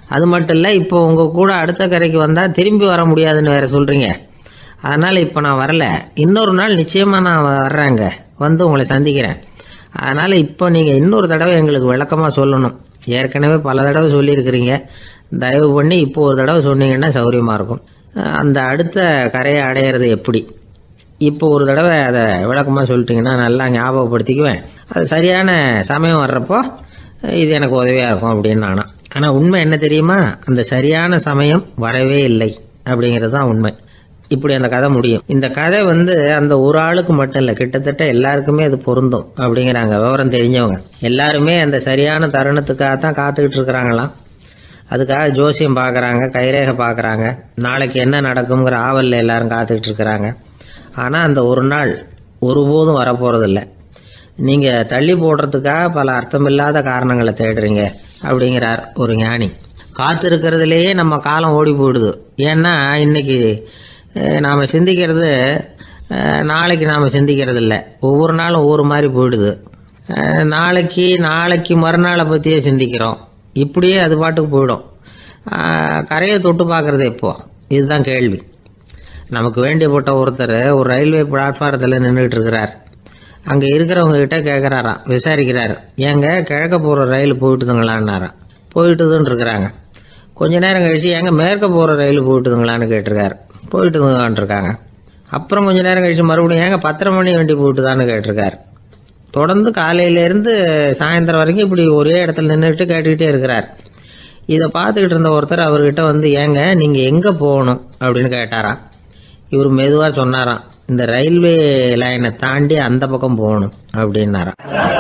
அது மட்டும் இல்லை, இப்போ உங்கள் கூட அடுத்த கரைக்கு வந்தால் திரும்பி வர முடியாதுன்னு வேறு சொல்கிறீங்க. அதனால் இப்போ நான் வரல, இன்னொரு நாள் நிச்சயமாக நான் வர்றேங்க, வந்து உங்களை சந்திக்கிறேன். அதனால் இப்போ நீங்கள் இன்னொரு தடவை எங்களுக்கு விளக்கமாக சொல்லணும். ஏற்கனவே பல தடவை சொல்லியிருக்கிறீங்க, தயவு பண்ணி இப்போ ஒரு தடவை சொன்னீங்கன்னா சௌகரியமாக இருக்கும். அந்த அடுத்த கரையை அடையிறது எப்படி, இப்போ ஒரு தடவை அதை விளக்கமாக சொல்லிட்டிங்கன்னா நல்லா ஞாபகப்படுத்திக்குவேன். அது சரியான சமயம் வர்றப்போ இது எனக்கு உதவியாக இருக்கும் அப்படின்னு நானா. ஆனால் உண்மை என்ன தெரியுமா, அந்த சரியான சமயம் வரவே இல்லை அப்படிங்கிறது தான் உண்மை. இப்படி அந்த கதை முடியும். இந்த கதை அந்த ஒரு ஆளுக்கு மட்டும் இல்லை, கிட்டத்தட்ட எல்லாருக்குமே அது பொருந்தும் அப்படிங்கிறாங்க விவரம் தெரிஞ்சவங்க. எல்லாருமே அந்த சரியான தருணத்துக்காக தான் காத்துக்கிட்டு இருக்கிறாங்களாம். அதுக்காக ஜோசியம் பார்க்குறாங்க, கைரேகை பார்க்குறாங்க, நாளைக்கு என்ன நடக்குங்கிற ஆவலில் எல்லாரும் காத்துக்கிட்டு இருக்கிறாங்க. ஆனால் அந்த ஒரு நாள் ஒருபோதும் வரப்போகிறதில்ல. நீங்கள் தள்ளி போடுறதுக்காக பல அர்த்தமில்லாத காரணங்களை தேடுறீங்க அப்படிங்கிறார் ஒரு ஞானி. காத்திருக்கிறதுலேயே நம்ம காலம் ஓடி போயிடுது. ஏன்னா இன்னைக்கு நாம் சிந்திக்கிறது நாளைக்கு நாம் சிந்திக்கிறது இல்லை, ஒவ்வொரு நாளும் ஒவ்வொரு மாதிரி போயிடுது. நாளைக்கு மறுநாளை பற்றியே சிந்திக்கிறோம். இப்படியே அது பாட்டுக்கு போயிடும். கரையை தொட்டு பார்க்குறது எப்போ, இதுதான் கேள்வி. நமக்கு வேண்டியப்பட்ட ஒருத்தர் ஒரு ரயில்வே பிளாட்ஃபாரத்தில் நின்றுட்டு இருக்கிறார். அங்கே இருக்கிறவங்க கிட்ட கேட்குறாராம், விசாரிக்கிறார், ஏங்க கிழக்க போகிற ரயில் போயிட்டுதுங்களான்னாராம். போயிட்டுதுன்னு இருக்கிறாங்க. கொஞ்ச நேரம் கழிச்சு, ஏங்க மேற்க போகிற ரயில் போயிட்டுதுங்களான்னு கேட்டிருக்காரு. போயிட்டுதுங்களான் இருக்காங்க. அப்புறம் கொஞ்ச நேரம் கழிச்சு மறுபடியும் ஏங்க 10:30 மணி வண்டி போயிட்டுதான்னு கேட்டிருக்காரு. தொடர்ந்து காலையிலேருந்து சாயந்தரம் வரைக்கும் இப்படி ஒரே இடத்துல நின்றுட்டு கேட்டுக்கிட்டே இருக்கிறார். இதை பார்த்துக்கிட்டு இருந்த ஒருத்தர் அவர்கிட்ட ஏங்க நீங்கள் எங்கே போகணும் அப்படின்னு கேட்டாராம். இவர் மெதுவாக சொன்னாராம், இந்த ரயில்வே லைனை தாண்டி அந்த பக்கம் போகணும் அப்படின்னாராம்.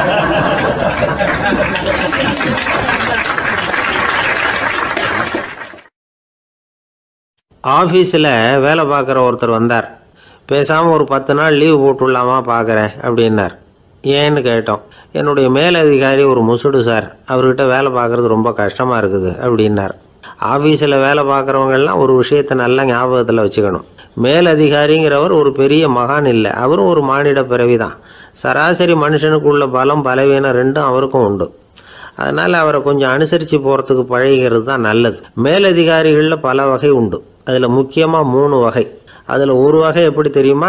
ஆஃபீஸில் வேலை பார்க்குற ஒருத்தர் வந்தார். பேசாமல் ஒரு 10 நாள் லீவு போட்டுடலாமா பார்க்குறேன் அப்படின்னார். ஏன்னு கேட்டோம். என்னுடைய மேலதிகாரி ஒரு முசுடு சார், அவர்கிட்ட வேலை பார்க்குறது ரொம்ப கஷ்டமாக இருக்குது அப்படின்னார். ஆஃபீஸில் வேலை பார்க்குறவங்கெல்லாம் ஒரு விஷயத்தை நல்லா ஞாபகத்தில் வச்சுக்கணும். மேலதிகாரிங்கிறவர் ஒரு பெரிய மகான் இல்லை, அவரும் ஒரு மானிட பிறவி தான். சராசரி மனுஷனுக்குள்ள பலம் பலவீனம் ரெண்டும் அவருக்கும் உண்டு. அதனால் அவரை கொஞ்சம் அனுசரித்து போகிறதுக்கு பழகிறது தான் நல்லது. மேலதிகாரிகளில் பல வகை உண்டு. அதில் முக்கியமாக 3 வகை. அதில் ஒரு வகை எப்படி தெரியுமா,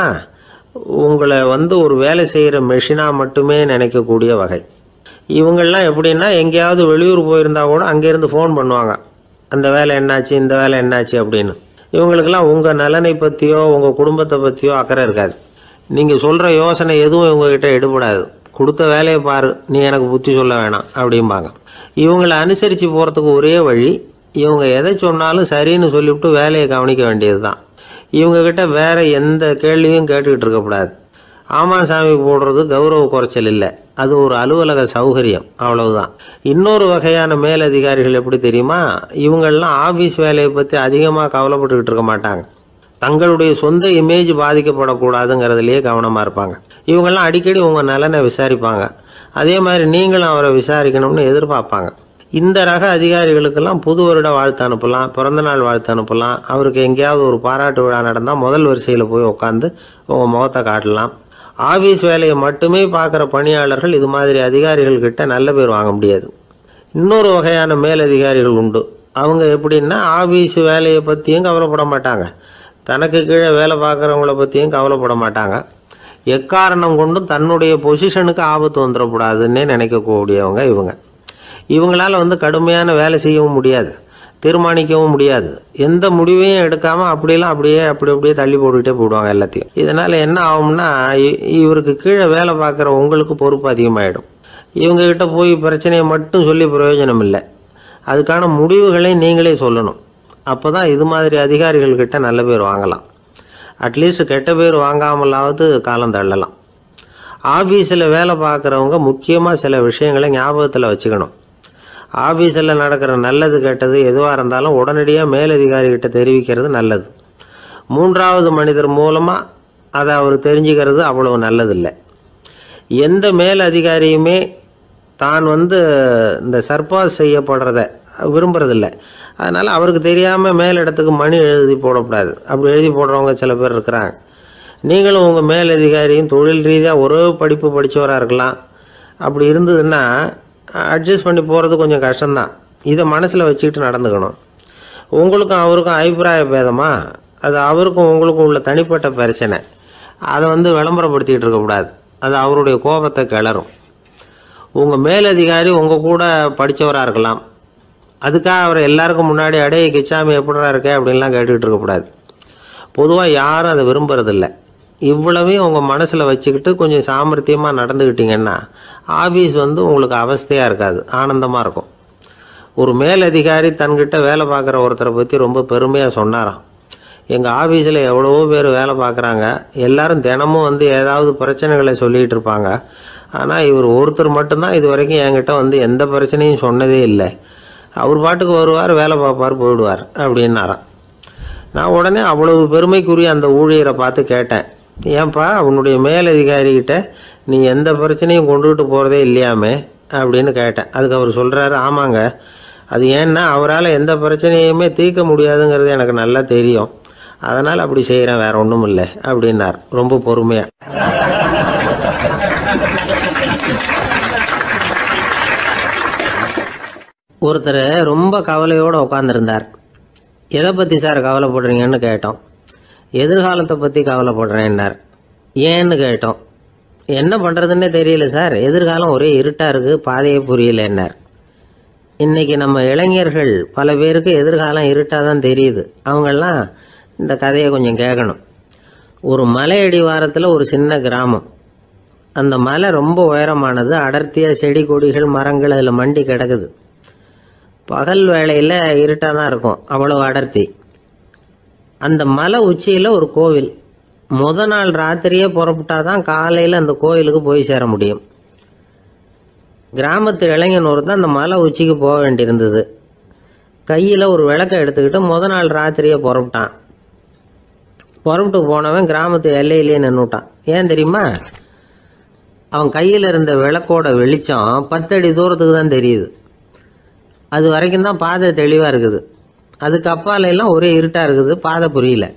உங்களை ஒரு வேலை செய்கிற மெஷினாக மட்டுமே நினைக்கக்கூடிய வகை. இவங்கள்லாம் எப்படின்னா, எங்கேயாவது வெளியூர் போயிருந்தா கூட அங்கேருந்து ஃபோன் பண்ணுவாங்க, அந்த வேலை என்னாச்சு, இந்த வேலை என்னாச்சு அப்படின்னு. இவங்களுக்கெல்லாம் உங்கள் நலனை பற்றியோ உங்கள் குடும்பத்தை பற்றியோ அக்கறை இருக்காது. நீங்கள் சொல்கிற யோசனை எதுவும் இவங்ககிட்ட எடுபடாது. கொடுத்த வேலையை பாரு, நீ எனக்கு புத்தி சொல்ல வேணாம் அப்படிம்பாங்க. இவங்களை அனுசரித்து போகிறதுக்கு ஒரே வழி, இவங்க எதை சொன்னாலும் சரின்னு சொல்லிவிட்டு வேலையை கவனிக்க வேண்டியது தான். இவங்ககிட்ட வேறு எந்த கேள்வியும் கேட்டுக்கிட்டு இருக்கக்கூடாது. ஆமாம் சாமி போடுறது கௌரவ குறைச்சல் இல்லை, அது ஒரு அலுவலக சௌகரியம், அவ்வளவுதான். இன்னொரு வகையான மேலதிகாரிகள் எப்படி தெரியுமா, இவங்கள்லாம் ஆஃபீஸ் வேலையை பற்றி அதிகமாக கவலைப்பட்டுக்கிட்டு இருக்க மாட்டாங்க. தங்களுடைய சொந்த இமேஜ் பாதிக்கப்படக்கூடாதுங்கிறதுலையே கவனமாக இருப்பாங்க. இவங்கெல்லாம் அடிக்கடி உங்கள் நலனை விசாரிப்பாங்க. அதே மாதிரி நீங்களும் அவரை விசாரிக்கணும்னு எதிர்பார்ப்பாங்க. இந்த ரக அதிகாரிகளுக்கெல்லாம் புது வருட வாழ்த்து அனுப்பலாம், பிறந்தநாள் வாழ்த்து அனுப்பலாம். அவருக்கு எங்கேயாவது ஒரு பாராட்டு விழா நடந்தால் முதல் வரிசையில் போய் உட்காந்து உங்கள் முகத்தை காட்டலாம். ஆஃபீஸ் வேலையை மட்டுமே பார்க்குற பணியாளர்கள் இது மாதிரி அதிகாரிகள்கிட்ட நல்ல பேர் வாங்க முடியாது. இன்னொரு வகையான மேலதிகாரிகள் உண்டு. அவங்க எப்படின்னா, ஆஃபீஸ் வேலையை பற்றியும் கவலைப்பட மாட்டாங்க, தனக்கு கீழே வேலை பார்க்குறவங்கள பற்றியும் கவலைப்பட மாட்டாங்க. எக்காரணம் கொண்டும் தன்னுடைய பொசிஷனுக்கு ஆபத்து வந்துடக்கூடாதுன்னே நினைக்கக்கூடியவங்க இவங்க. இவங்களால் கடுமையான வேலை செய்யவும் முடியாது, தீர்மானிக்கவும் முடியாது. எந்த முடிவையும் எடுக்காமல் அப்படியே தள்ளி போட்டுக்கிட்டே போடுவாங்க எல்லாத்தையும். இதனால் என்ன ஆகும்னா, இவருக்கு கீழே வேலை பார்க்குற உங்களுக்கு பொறுப்பு அதிகமாகிடும். இவங்ககிட்ட போய் பிரச்சனையை மட்டும் சொல்லி பிரயோஜனம் இல்லை, அதுக்கான முடிவுகளை நீங்களே சொல்லணும். அப்போ தான் இது மாதிரி அதிகாரிகள்கிட்ட நல்ல பேர் வாங்கலாம். அட்லீஸ்ட் கெட்ட பேர் வாங்காமலாவது காலம் தள்ளலாம். ஆஃபீஸில் வேலை பார்க்குறவங்க முக்கியமாக சில விஷயங்களை ஞாபகத்தில் வச்சுக்கணும். ஆஃபீஸில் நடக்கிற நல்லது கெட்டது எதுவாக இருந்தாலும் உடனடியாக மேலதிகாரிகிட்ட தெரிவிக்கிறது நல்லது. 3வது மனிதர் மூலமாக அதை அவர் தெரிஞ்சுக்கிறது அவ்வளவு நல்லதில்லை. எந்த மேலதிகாரியுமே தான் இந்த சர்பாஸ் செய்யப்படுறத விரும்புறதில்லை. அதனால் அவருக்கு தெரியாமல் மேலிடத்துக்கு மணி எழுதி போடக்கூடாது. அப்படி எழுதி போடுறவங்க சில பேர் இருக்கிறாங்க. நீங்களும் உங்கள் மேலதிகாரியும் தொழில் ரீதியாக ஒரே படிப்பு படித்தவராக இருக்கலாம். அப்படி இருந்ததுன்னா அட்ஜஸ்ட் பண்ணி போகிறது கொஞ்சம் கஷ்டம்தான். இதை மனசில் வச்சுக்கிட்டு நடந்துக்கணும். உங்களுக்கும் அவருக்கும் அபிப்பிராய பேதமா, அது அவருக்கும் உங்களுக்கும் உள்ள தனிப்பட்ட பிரச்சனை, அதை விளம்பரப்படுத்திக்கிட்டு இருக்கக்கூடாது. அது அவருடைய கோபத்தை கிளறும். உங்கள் மேலதிகாரி உங்கள் கூட படித்தவராக இருக்கலாம், அதுக்காக அவரை எல்லாருக்கும் முன்னாடி அடைய கிச்சாமி எப்படிடா இருக்கே அப்படின்லாம் கேட்டுக்கிட்டு இருக்கக்கூடாது. பொதுவாக யாரும் அதை விரும்புறதில்லை. இவ்வளவையும் உங்கள் மனசில் வச்சுக்கிட்டு கொஞ்சம் சாமர்த்தியமாக நடந்துக்கிட்டிங்கன்னா ஆஃபீஸ் உங்களுக்கு அவஸ்தையாக இருக்காது, ஆனந்தமாக இருக்கும். ஒரு மேலதிகாரி தன்கிட்ட வேலை பார்க்குற ஒருத்தரை பற்றி ரொம்ப பெருமையாக சொன்னாராம். எங்கள் ஆஃபீஸில் எவ்வளவோ பேர் வேலை பார்க்குறாங்க, எல்லாரும் தினமும் ஏதாவது பிரச்சனைகளை சொல்லிகிட்டு இருப்பாங்க. ஆனால் இவர் ஒருத்தர் மட்டும்தான் இது வரைக்கும் என்கிட்ட எந்த பிரச்சனையும் சொன்னதே இல்லை. அவர் பாட்டுக்கு வருவார், வேலை பார்ப்பார், போயிடுவார் அப்படின்னாராம். நான் உடனே அவ்வளவு பெருமைக்குரிய அந்த ஊழியரை பார்த்து கேட்டேன், ஏன்பா உன்னுடைய மேலதிகாரிகிட்ட நீ எந்த பிரச்சனையும் கொண்டுகிட்டு போகிறதே இல்லையாமே அப்படின்னு கேட்டேன். அதுக்கு அவர் சொல்கிறாரு, ஆமாங்க, அது ஏன்னா அவரால் எந்த பிரச்சனையுமே தீர்க்க முடியாதுங்கிறது எனக்கு நல்லா தெரியும், அதனால் அப்படி செய்கிறேன், வேற ஒன்றும் இல்லை அப்படின்னார் ரொம்ப பொறுமையாக. ஒருத்தர் ரொம்ப கவலையோடு உட்காந்துருந்தார். எதை பற்றி சார் கவலைப்படுறீங்கன்னு கேட்டோம். எதிர்காலத்தை பற்றி கவலைப்படுறேன்னார். ஏன்னு கேட்டோம். என்ன பண்ணுறதுன்னே தெரியல சார், எதிர்காலம் ஒரே இருட்டாக இருக்குது, பாதையே புரியலன்னார். இன்றைக்கி நம்ம இளைஞர்கள் பல பேருக்கு எதிர்காலம் இருட்டாக தான் தெரியுது. அவங்கெல்லாம் இந்த கதையை கொஞ்சம் கேட்கணும். ஒரு மலை அடிவாரத்தில் ஒரு சின்ன கிராமம். அந்த மலை ரொம்ப உயரமானது, அடர்த்தியாக செடி கொடிகள் மரங்கள் அதில் மண்டி கிடக்குது. பகல் வேளையில் இருட்டாக தான் இருக்கும், அவ்வளோ அடர்த்தி. அந்த மலை உச்சியில் ஒரு கோவில். நாள் ராத்திரியே புறப்பட்டாதான் காலையில் அந்த கோயிலுக்கு போய் சேர முடியும். கிராமத்து இளைஞன் ஒருத்தன் அந்த மலை உச்சிக்கு போக வேண்டியிருந்தது. கையில் ஒரு விளக்கை எடுத்துக்கிட்டு நாள் ராத்திரியே புறப்பட்டான். புறப்பட்டு போனவன் கிராமத்து எல்லையிலேயே நின்றுட்டான். ஏன் தெரியுமா? அவன் கையில் இருந்த விளக்கோட வெளிச்சம் 10 அடி தூரத்துக்கு தான் தெரியுது. அது வரைக்கும் தான் பாதை தெளிவாக இருக்குது. அதுக்கு அப்பால எல்லாம் ஒரே இருட்டாக இருக்குது, பாதை புரியல.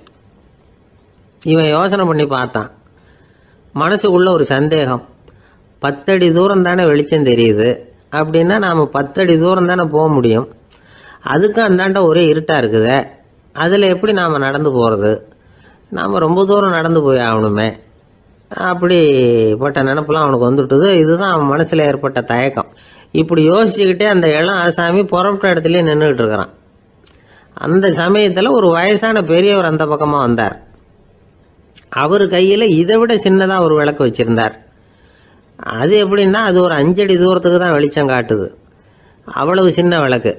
இவன் யோசனை பண்ணி பார்த்தான். மனசுக்குள்ள ஒரு சந்தேகம், 10 அடி தூரம் தானே வெளிச்சம் தெரியுது, அப்படின்னா நாம் 10 அடி தூரம் தானே போக முடியும், அதுக்கும் அந்தாண்ட ஒரே இருட்டாக இருக்குது, அதில் எப்படி நாம் நடந்து போகிறது, நாம் ரொம்ப தூரம் நடந்து போய் ஆகணுமே, அப்படிப்பட்ட நினப்பெல்லாம் அவனுக்கு வந்துவிட்டது. இதுதான் அவன் மனசில் ஏற்பட்ட தயக்கம். இப்படி யோசிச்சுக்கிட்டே அந்த இளம் ஆசாமி புறப்பட்ட இடத்துலேயே நின்றுக்கிட்டு இருக்கிறான். அந்த சமயத்தில் ஒரு வயசான பெரியவர் அந்த பக்கமாக வந்தார். அவர் கையில் இதை விட சின்னதாக ஒரு விளக்கு வச்சுருந்தார். அது எப்படின்னா அது ஒரு 5 அடி தூரத்துக்கு தான் வெளிச்சம் காட்டுது, அவ்வளவு சின்ன விளக்கு.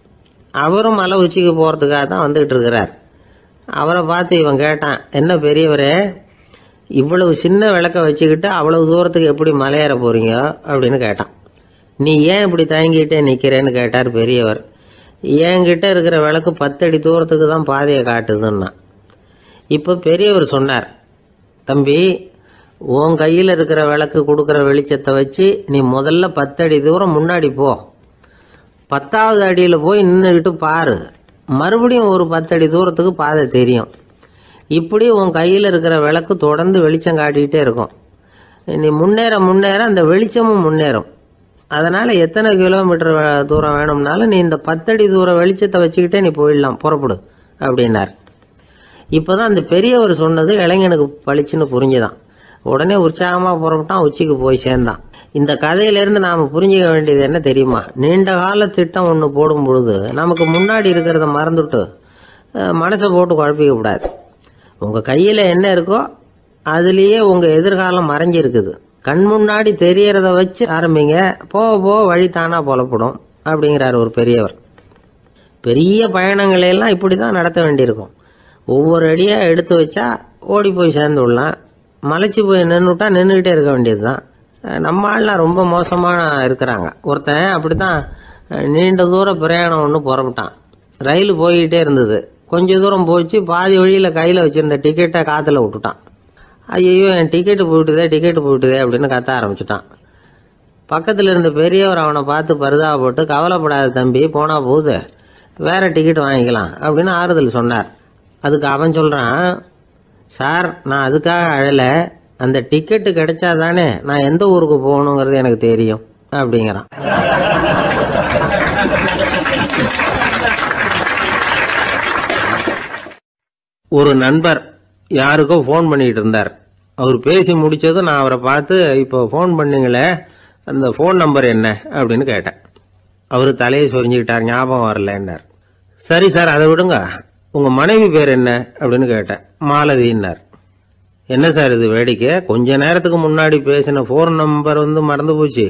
அவரும் மலை உச்சிக்கு போகிறதுக்காக தான் வந்துக்கிட்டு இருக்கிறார். அவரை பார்த்து இவன் கேட்டான், என்ன பெரியவரே, இவ்வளவு சின்ன விளக்கை வச்சுக்கிட்டு அவ்வளவு தூரத்துக்கு எப்படி மலையேற போகிறீங்க அப்படின்னு கேட்டான். நீ ஏன் இப்படி தயங்கிட்டே நிற்கிறேன்னு கேட்டார் பெரியவர். என்கிட்ட இருக்கிற விளக்கு 10 அடி தூரத்துக்கு தான் பாதையை காட்டுதுன்னா. இப்போ பெரியவர் சொன்னார், தம்பி, உன் கையில் இருக்கிற விளக்கு கொடுக்குற வெளிச்சத்தை வச்சு நீ முதல்ல 10 அடி தூரம் முன்னாடி போ, 10வது அடியில் போய் நின்றுக்கிட்டு பாரு, மறுபடியும் ஒரு 10 அடி தூரத்துக்கு பாதை தெரியும். இப்படி உன் கையில் இருக்கிற விளக்கு தொடர்ந்து வெளிச்சம் காட்டிக்கிட்டே இருக்கும். நீ முன்னேற முன்னேற அந்த வெளிச்சமும் முன்னேறும். அதனால் எத்தனை கிலோமீட்டர் தூரம் வேணும்னாலும் நீ இந்த 10 அடி தூரம் வெளிச்சத்தை வச்சுக்கிட்டே நீ போயிடலாம், புறப்படு அப்படின்னார். இப்போ தான் அந்த பெரியவர் சொன்னது இளைஞனுக்கு பளிச்சுன்னு புரிஞ்சுதான். உடனே உற்சாகமாக புறப்பட்டான், உச்சிக்கு போய் சேர்ந்தான். இந்த கதையிலேருந்து நாம் புரிஞ்சிக்க வேண்டியது என்ன தெரியுமா? நீண்ட கால திட்டம் ஒன்று போடும் பொழுது நமக்கு முன்னாடி இருக்கிறத மறந்துட்டு மனசை போட்டு குழப்பிக்க கூடாது. உங்கள் கையில் என்ன இருக்கோ அதுலேயே உங்கள் எதிர்காலம் மறைஞ்சிருக்குது. கண் முன்னாடி தெரியறத வச்சு ஆரம்பிங்க, போக போக வழி தானாக புலப்படும் அப்படிங்கிறார் ஒரு பெரியவர். பெரிய பயணங்களையெல்லாம் இப்படி தான் நடத்த வேண்டியிருக்கும். ஒவ்வொரு அடியாக எடுத்து வச்சா ஓடி போய் சேர்ந்து விடலாம், மலைச்சி போய் நின்றுட்டா நின்றுக்கிட்டே இருக்க வேண்டியது தான். நம்ம ஆள்லாம் ரொம்ப மோசமாக இருக்கிறாங்க. ஒருத்தன் அப்படி தான் நீண்ட தூர பிரயாணம் ஒன்று புறப்பட்டான். ரயில் போய்கிட்டே இருந்தது. கொஞ்சம் தூரம் போச்சு, பாதி வழியில் கையில் வச்சுருந்த டிக்கெட்டை காற்றுல விட்டுட்டான். ஐயோ, என் டிக்கெட்டு போயிட்டுதே அப்படின்னு கத்த ஆரம்பிச்சுட்டான். பக்கத்தில் இருந்த பெரியவர் அவனை பார்த்து பரிதாபப்பட்டு, கவலைப்படாத தம்பி, போனால் போகுது, வேறு டிக்கெட் வாங்கிக்கலாம் அப்படின்னு ஆறுதல் சொன்னார். அதுக்கு அவன் சொல்கிறான், சார், நான் அதுக்காக அழலை, அந்த டிக்கெட்டு கிடைச்சா தானே நான் எந்த ஊருக்கு போகணுங்கிறது எனக்கு தெரியும் அப்படிங்கிறான். ஒரு நண்பர் யாருக்கோ ஃபோன் பண்ணிட்டு இருந்தார். அவர் பேசி முடிச்சதும் நான் அவரை பார்த்து, இப்போ ஃபோன் பண்ணீங்களே அந்த ஃபோன் நம்பர் என்ன அப்படின்னு கேட்டேன். அவர் தலையை சொரிஞ்சுக்கிட்டார். ஞாபகம் வரலன்னார். சரி சார், அதை விடுங்க, உங்கள் மனைவி பேர் என்ன அப்படின்னு கேட்டேன். மாலதின்னார். என்ன சார் இது வேடிக்கை, கொஞ்ச நேரத்துக்கு முன்னாடி பேசின ஃபோன் நம்பர் மறந்து போச்சு,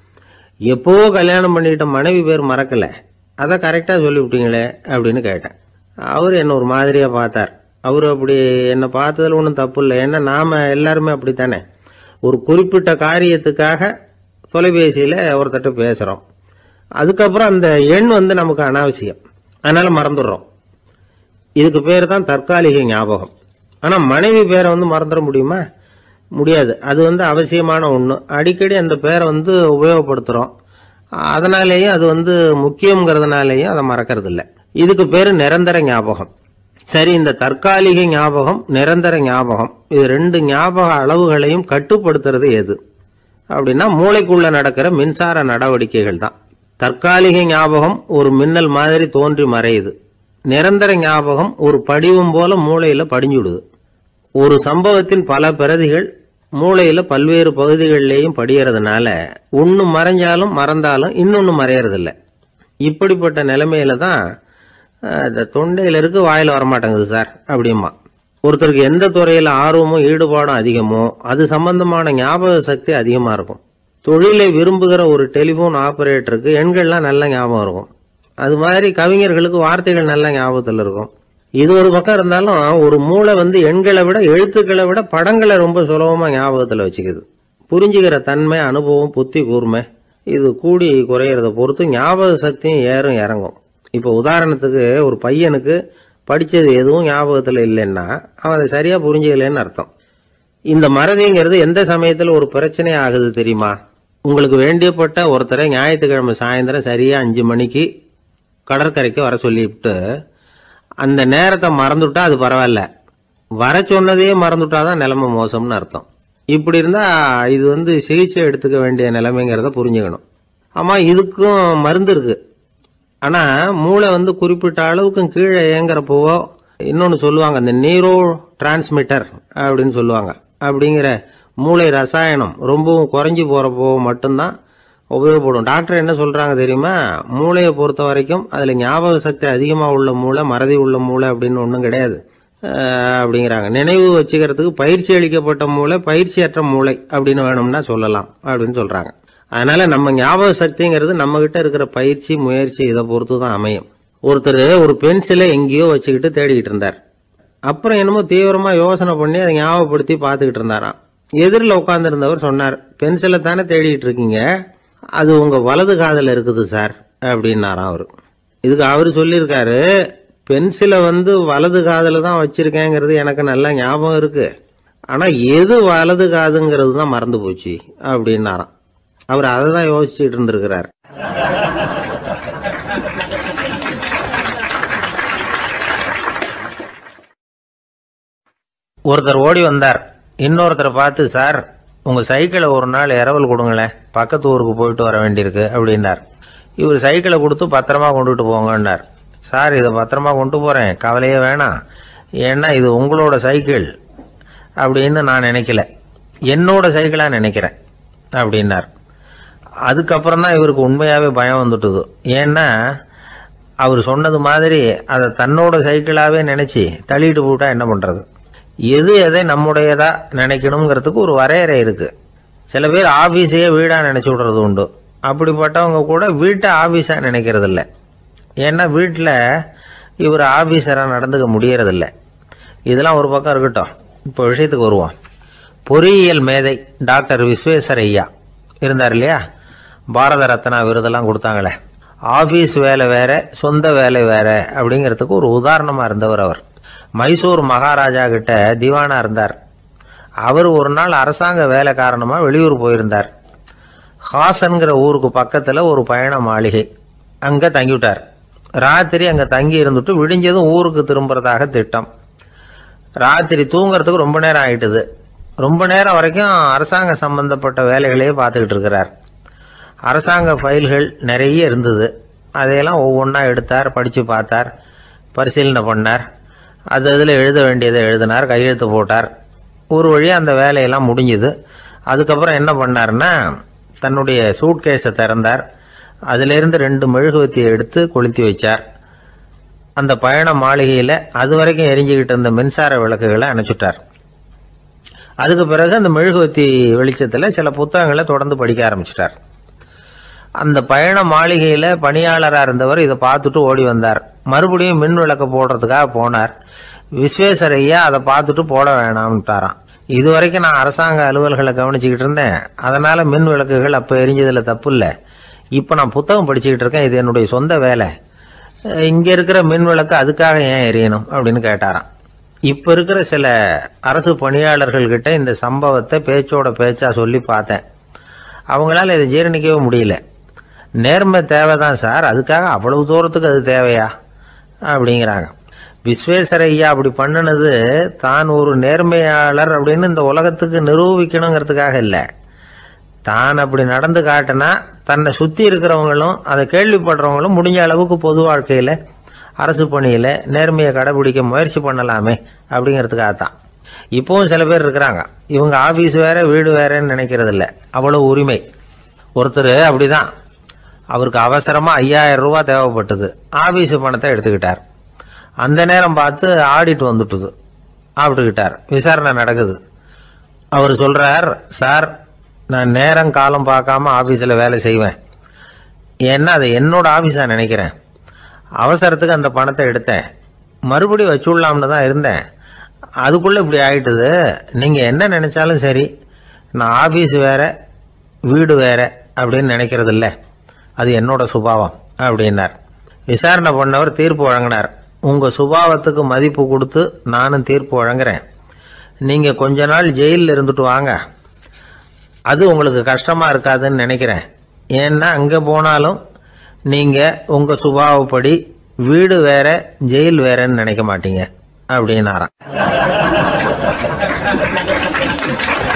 எப்போவோ கல்யாணம் பண்ணிக்கிட்ட மனைவி பேர் மறக்கலை, அதை கரெக்டாக சொல்லிவிட்டீங்களே அப்படின்னு கேட்டேன். அவர் என்ன ஒரு மாதிரியாக பார்த்தார். அவர் அப்படி என்னை பார்த்ததில் ஒன்றும் தப்பு இல்லை. ஏன்னா நாம் எல்லாருமே அப்படித்தானே, ஒரு குறிப்பிட்ட காரியத்துக்காக தொலைபேசியில் ஒருத்தட்ட பேசுகிறோம், அதுக்கப்புறம் அந்த எண் நமக்கு அனாவசியம், அதனால் மறந்துடுறோம். இதுக்கு பேர் தான் தற்காலிக ஞாபகம். ஆனால் மனைவி பேரை மறந்துட முடியுமா? முடியாது. அது அவசியமான ஒன்று. அடிக்கடி அந்த பேரை உபயோகப்படுத்துகிறோம், அதனாலேயும் அது முக்கியங்கிறதுனாலேயும் அதை மறக்கிறது இல்லை. இதுக்கு பேர் நிரந்தர ஞாபகம். சரி, இந்த தற்காலிக ஞாபகம், நிரந்தர ஞாபகம், இது ரெண்டு ஞாபக அளவுகளையும் கட்டுப்படுத்துறது எது அப்படின்னா மூளைக்குள்ள நடக்கிற மின்சார நடவடிக்கைகள் தான். தற்காலிக ஞாபகம் ஒரு மின்னல் மாதிரி தோன்றி மறையுது. நிரந்தர ஞாபகம் ஒரு படிவம் போல மூளையில படிஞ்சுடுது. ஒரு சம்பவத்தின் பல பிரதிகள் மூளையில பல்வேறு பகுதிகளிலேயும் படியறதுனால ஒன்று மறைஞ்சாலும் மறந்தாலும் இன்னொன்று மறையறதில்லை. இப்படிப்பட்ட நிலைமையில தான் இந்த தொண்டையில இருக்கு, வாயில் வரமாட்டேங்குது சார் அப்படிமா. ஒருத்தருக்கு எந்த துறையில் ஆர்வமும் ஈடுபாடும் அதிகமோ அது சம்பந்தமான ஞாபக சக்தி அதிகமாக இருக்கும். தொழிலை விரும்புகிற ஒரு டெலிஃபோன் ஆபரேட்டருக்கு எண்கள்லாம் நல்ல ஞாபகம் இருக்கும். அது மாதிரி கவிஞர்களுக்கு வார்த்தைகள் நல்ல ஞாபகத்தில் இருக்கும். இது ஒரு பக்கம் இருந்தாலும் ஒரு மூளை எண்களை விட எழுத்துக்களை விட படங்களை ரொம்ப சுலபமாக ஞாபகத்தில் வச்சுக்குது. புரிஞ்சுக்கிற தன்மை, அனுபவம், புத்தி கூர்மை இது கூடி குறையிறத பொறுத்து ஞாபக சக்தியும் ஏறும் இறங்கும். இப்போ உதாரணத்துக்கு ஒரு பையனுக்கு படித்தது எதுவும் ஞாபகத்தில் இல்லைன்னா அவன் அதை சரியாக புரிஞ்சுக்கலன்னு அர்த்தம். இந்த மறதிங்கிறது எந்த சமயத்தில் ஒரு பிரச்சனை ஆகுது தெரியுமா? உங்களுக்கு வேண்டியப்பட்ட ஒருத்தரை ஞாயிற்றுக்கிழமை சாயந்தரம் சரியாக 5 மணிக்கு கடற்கரைக்கு வர சொல்லிவிட்டு அந்த நேரத்தை மறந்துவிட்டா அது பரவாயில்ல, வர சொன்னதையே மறந்துவிட்டாதான் நிலைமை மோசம்னு அர்த்தம். இப்படி இருந்தால் இது சிகிச்சை எடுத்துக்க வேண்டிய நிலைமைங்கிறத புரிஞ்சுக்கணும். ஆமாம், இதுக்கும் மருந்து இருக்குது. ஆனால் மூளை குறிப்பிட்ட அளவுக்கும் கீழே இயங்குறப்போவோ இன்னொன்று சொல்லுவாங்க, இந்த நியூரோ டிரான்ஸ்மிட்டர் அப்படின்னு சொல்லுவாங்க. அப்படிங்கிற மூளை ரசாயனம் ரொம்பவும் குறைஞ்சி போகிறப்போ மட்டும்தான் உபயோகப்படும். டாக்டர் என்ன சொல்கிறாங்க தெரியுமா? மூளையை பொறுத்த வரைக்கும் அதில் ஞாபக சக்தி அதிகமாக உள்ள மூளை, மறதி உள்ள மூளை அப்படின்னு ஒன்றும் கிடையாது அப்படிங்கிறாங்க. நினைவு வச்சுக்கிறதுக்கு பயிற்சி அளிக்கப்பட்ட மூளை, பயிற்சியற்ற மூளை அப்படின்னு வேணும்னா சொல்லலாம் அப்படின்னு சொல்கிறாங்க. அதனால நம்ம ஞாபக சக்திங்கிறது நம்ம கிட்ட இருக்கிற பயிற்சி, முயற்சி இதை பொறுத்து தான் அமையும். ஒருத்தர் ஒரு பென்சிலை எங்கேயோ வச்சுக்கிட்டு தேடிக்கிட்டு இருந்தார். அப்புறம் என்னமோ தீவிரமா யோசனை பண்ணி அதை ஞாபகப்படுத்தி பார்த்துக்கிட்டு இருந்தாராம். எதிரில் உட்காந்துருந்தவர் சொன்னார், பென்சிலை தானே தேடிக்கிட்டு இருக்கீங்க, அது உங்க வலது காதில் இருக்குது சார் அப்படின்னாராம் அவர். இதுக்கு அவர் சொல்லியிருக்காரு, பென்சிலை வலது காதில் தான் வச்சிருக்கேங்கிறது எனக்கு நல்லா ஞாபகம் இருக்கு, ஆனா எது வலது காதுங்கிறது தான் மறந்து போச்சு அப்படின்னாராம். அவர் அதை தான் யோசிச்சுட்டு இருந்திருக்கிறார். ஒருத்தர் ஓடி வந்தார். இன்னொருத்தரை பார்த்து, சார் உங்க சைக்கிளை ஒரு நாள் இரவல் கொடுங்களேன், பக்கத்து ஊருக்கு போயிட்டு வர வேண்டியிருக்கு அப்படின்னார். இவர் சைக்கிளை கொடுத்து பத்திரமா கொண்டுட்டு போங்கன்னார். சார் இதை பத்திரமா கொண்டு போறேன், கவலையே வேணாம், ஏன்னா இது உங்களோட சைக்கிள் அப்படின்னு நான் நினைக்கல, என்னோட சைக்கிளா நினைக்கிறேன் அப்படின்னார். அதுக்கப்புறம் தான் இவருக்கு உண்மையாகவே பயம் வந்துட்டுது. ஏன்னா அவர் சொன்னது மாதிரி அதை தன்னோட சைக்கிளாகவே நினச்சி தள்ளிட்டு போட்டா என்ன பண்ணுறது? எது எதை நம்முடையதா நினைக்கணுங்கிறதுக்கு ஒரு வரையறை இருக்குது. சில பேர் ஆஃபீஸையே வீடாக நினச்சி விடுறது உண்டு. அப்படிப்பட்டவங்க கூட வீட்டை ஆஃபீஸாக நினைக்கிறது இல்லை. ஏன்னா வீட்டில் இவர் ஆஃபீஸராக நடந்துக்க முடியறதில்லை. இதெல்லாம் ஒரு பக்கம் இருக்கட்டும், இப்போ விஷயத்துக்கு வருவோம். பொறியியல் மேதை டாக்டர் விஸ்வேஸ்வரய்யா இருந்தார் இல்லையா, பாரத ரத்னா விருதெல்லாம் கொடுத்தாங்களே. ஆஃபீஸ் வேலை வேற, சொந்த வேலை வேற அப்படிங்கிறதுக்கு ஒரு உதாரணமாக இருந்தவர் அவர். மைசூர் மகாராஜா கிட்ட திவானா இருந்தார். அவர் ஒரு நாள் அரசாங்க வேலை காரணமாக வெளியூர் போயிருந்தார். ஹாசன்கிற ஊருக்கு பக்கத்தில் ஒரு பயண மாளிகை, அங்கே தங்கிவிட்டார். ராத்திரி அங்கே தங்கி இருந்துட்டு விடிஞ்சதும் ஊருக்கு திரும்புறதாக திட்டம். ராத்திரி தூங்குறதுக்கு ரொம்ப நேரம் ஆயிட்டுது. ரொம்ப நேரம் வரைக்கும் அரசாங்க சம்பந்தப்பட்ட வேலைகளையே பார்த்துக்கிட்டு இருக்கிறார். அரசாங்க ஃபைல்கள் நிறைய இருந்தது. அதையெல்லாம் ஒவ்வொன்றா எடுத்தார், படித்து பார்த்தார், பரிசீலனை பண்ணார். அது அதில் எழுத வேண்டியதை எழுதினார், கையெழுத்து போட்டார். ஒரு வழியாக அந்த வேலையெல்லாம் முடிஞ்சுது. அதுக்கப்புறம் என்ன பண்ணார்னா, தன்னுடைய சூட்கேஸை திறந்தார். அதிலிருந்து 2 மெழுகுவத்தியை எடுத்து கொளுத்தி வச்சார். அந்த பயண மாளிகையில் அது வரைக்கும் எரிஞ்சுக்கிட்டு இருந்த மின்சார விளக்குகளை அணைச்சுட்டார். அதுக்கு பிறகு அந்த மெழுகுவத்தி வெளிச்சத்தில் சில புத்தகங்களை தொடர்ந்து படிக்க ஆரம்பிச்சிட்டார். அந்த பயண மாளிகையில் பணியாளராக இருந்தவர் இதை பார்த்துட்டு ஓடி வந்தார். மறுபடியும் மின் விளக்கு போடுறதுக்காக போனார். விஸ்வேஸ்வரையா அதை பார்த்துட்டு போட வேணாம்ட்டாராம். இது வரைக்கும் நான் அரசாங்க அலுவல்களை கவனிச்சுக்கிட்டு இருந்தேன், அதனால் மின் விளக்குகள் அப்போ எரிஞ்சதில் தப்பு இல்லை. இப்போ நான் புத்தகம் படிச்சுக்கிட்டு இருக்கேன், இது என்னுடைய சொந்த வேலை. இங்கே இருக்கிற மின் விளக்கு அதுக்காக ஏன் எரியணும் அப்படின்னு கேட்டாராம். இப்போ இருக்கிற சில அரசு பணியாளர்கள்கிட்ட இந்த சம்பவத்தை பேச்சோட பேச்சா சொல்லி பார்த்தேன். அவங்களால இதை ஜீரணிக்கவே முடியல. நேர்மை தேவைதான் சார், அதுக்காக அவ்வளவு தூரத்துக்கு அது தேவையா அப்படிங்கிறாங்க. விஸ்வேஸ்வரையா அப்படி பண்ணினது தான் ஒரு நேர்மையாளர் அப்படின்னு இந்த உலகத்துக்கு நிரூபிக்கணுங்கிறதுக்காக இல்லை. தான் அப்படி நடந்து காட்டினா தன்னை சுற்றி இருக்கிறவங்களும் அதை கேள்விப்படுறவங்களும் முடிஞ்ச அளவுக்கு பொது வாழ்க்கையில் அரசு பணியில் நேர்மையை கடைபிடிக்க முயற்சி பண்ணலாமே அப்படிங்கிறதுக்காகத்தான். இப்போவும் சில பேர் இருக்கிறாங்க, இவங்க ஆஃபீஸ் வேற வீடு வேறன்னு நினைக்கிறது இல்லை, அவ்வளோ உரிமை. ஒருத்தர் அப்படிதான், அவருக்கு அவசரமாக 5000 ரூபா தேவைப்பட்டது. ஆஃபீஸு பணத்தை எடுத்துக்கிட்டார். அந்த நேரம் பார்த்து ஆடிட் வந்துட்டுது. ஆப்பிட்டுக்கிட்டார். விசாரணை நடக்குது. அவர் சொல்கிறார், சார் நான் நேரம் காலம் பார்க்காம ஆஃபீஸில் வேலை செய்வேன், ஏன்னா அதை என்னோட ஆஃபீஸாக நினைக்கிறேன். அவசரத்துக்கு அந்த பணத்தை எடுத்தேன், மறுபடியும் வச்சுடலாம்னு தான் இருந்தேன், அதுக்குள்ளே இப்படி ஆகிட்டுது. நீங்கள் என்ன நினச்சாலும் சரி, நான் ஆஃபீஸ் வேற வீடு வேற அப்படின்னு நினைக்கிறது இல்லை, அது என்னோட சுபாவம் அப்படின்னார். விசாரணை பண்ணவர் தீர்ப்பு வழங்கினார். உங்கள் சுபாவத்துக்கு மதிப்பு கொடுத்து நானும் தீர்ப்பு வழங்குறேன். நீங்கள் கொஞ்ச நாள் ஜெயிலில் இருந்துட்டு வாங்க, அது உங்களுக்கு கஷ்டமாக இருக்காதுன்னு நினைக்கிறேன். ஏன்னா அங்கே போனாலும் நீங்கள் உங்கள் சுபாவப்படி வீடு வேற ஜெயில் வேறன்னு நினைக்க மாட்டீங்க அப்படின்னாராம்.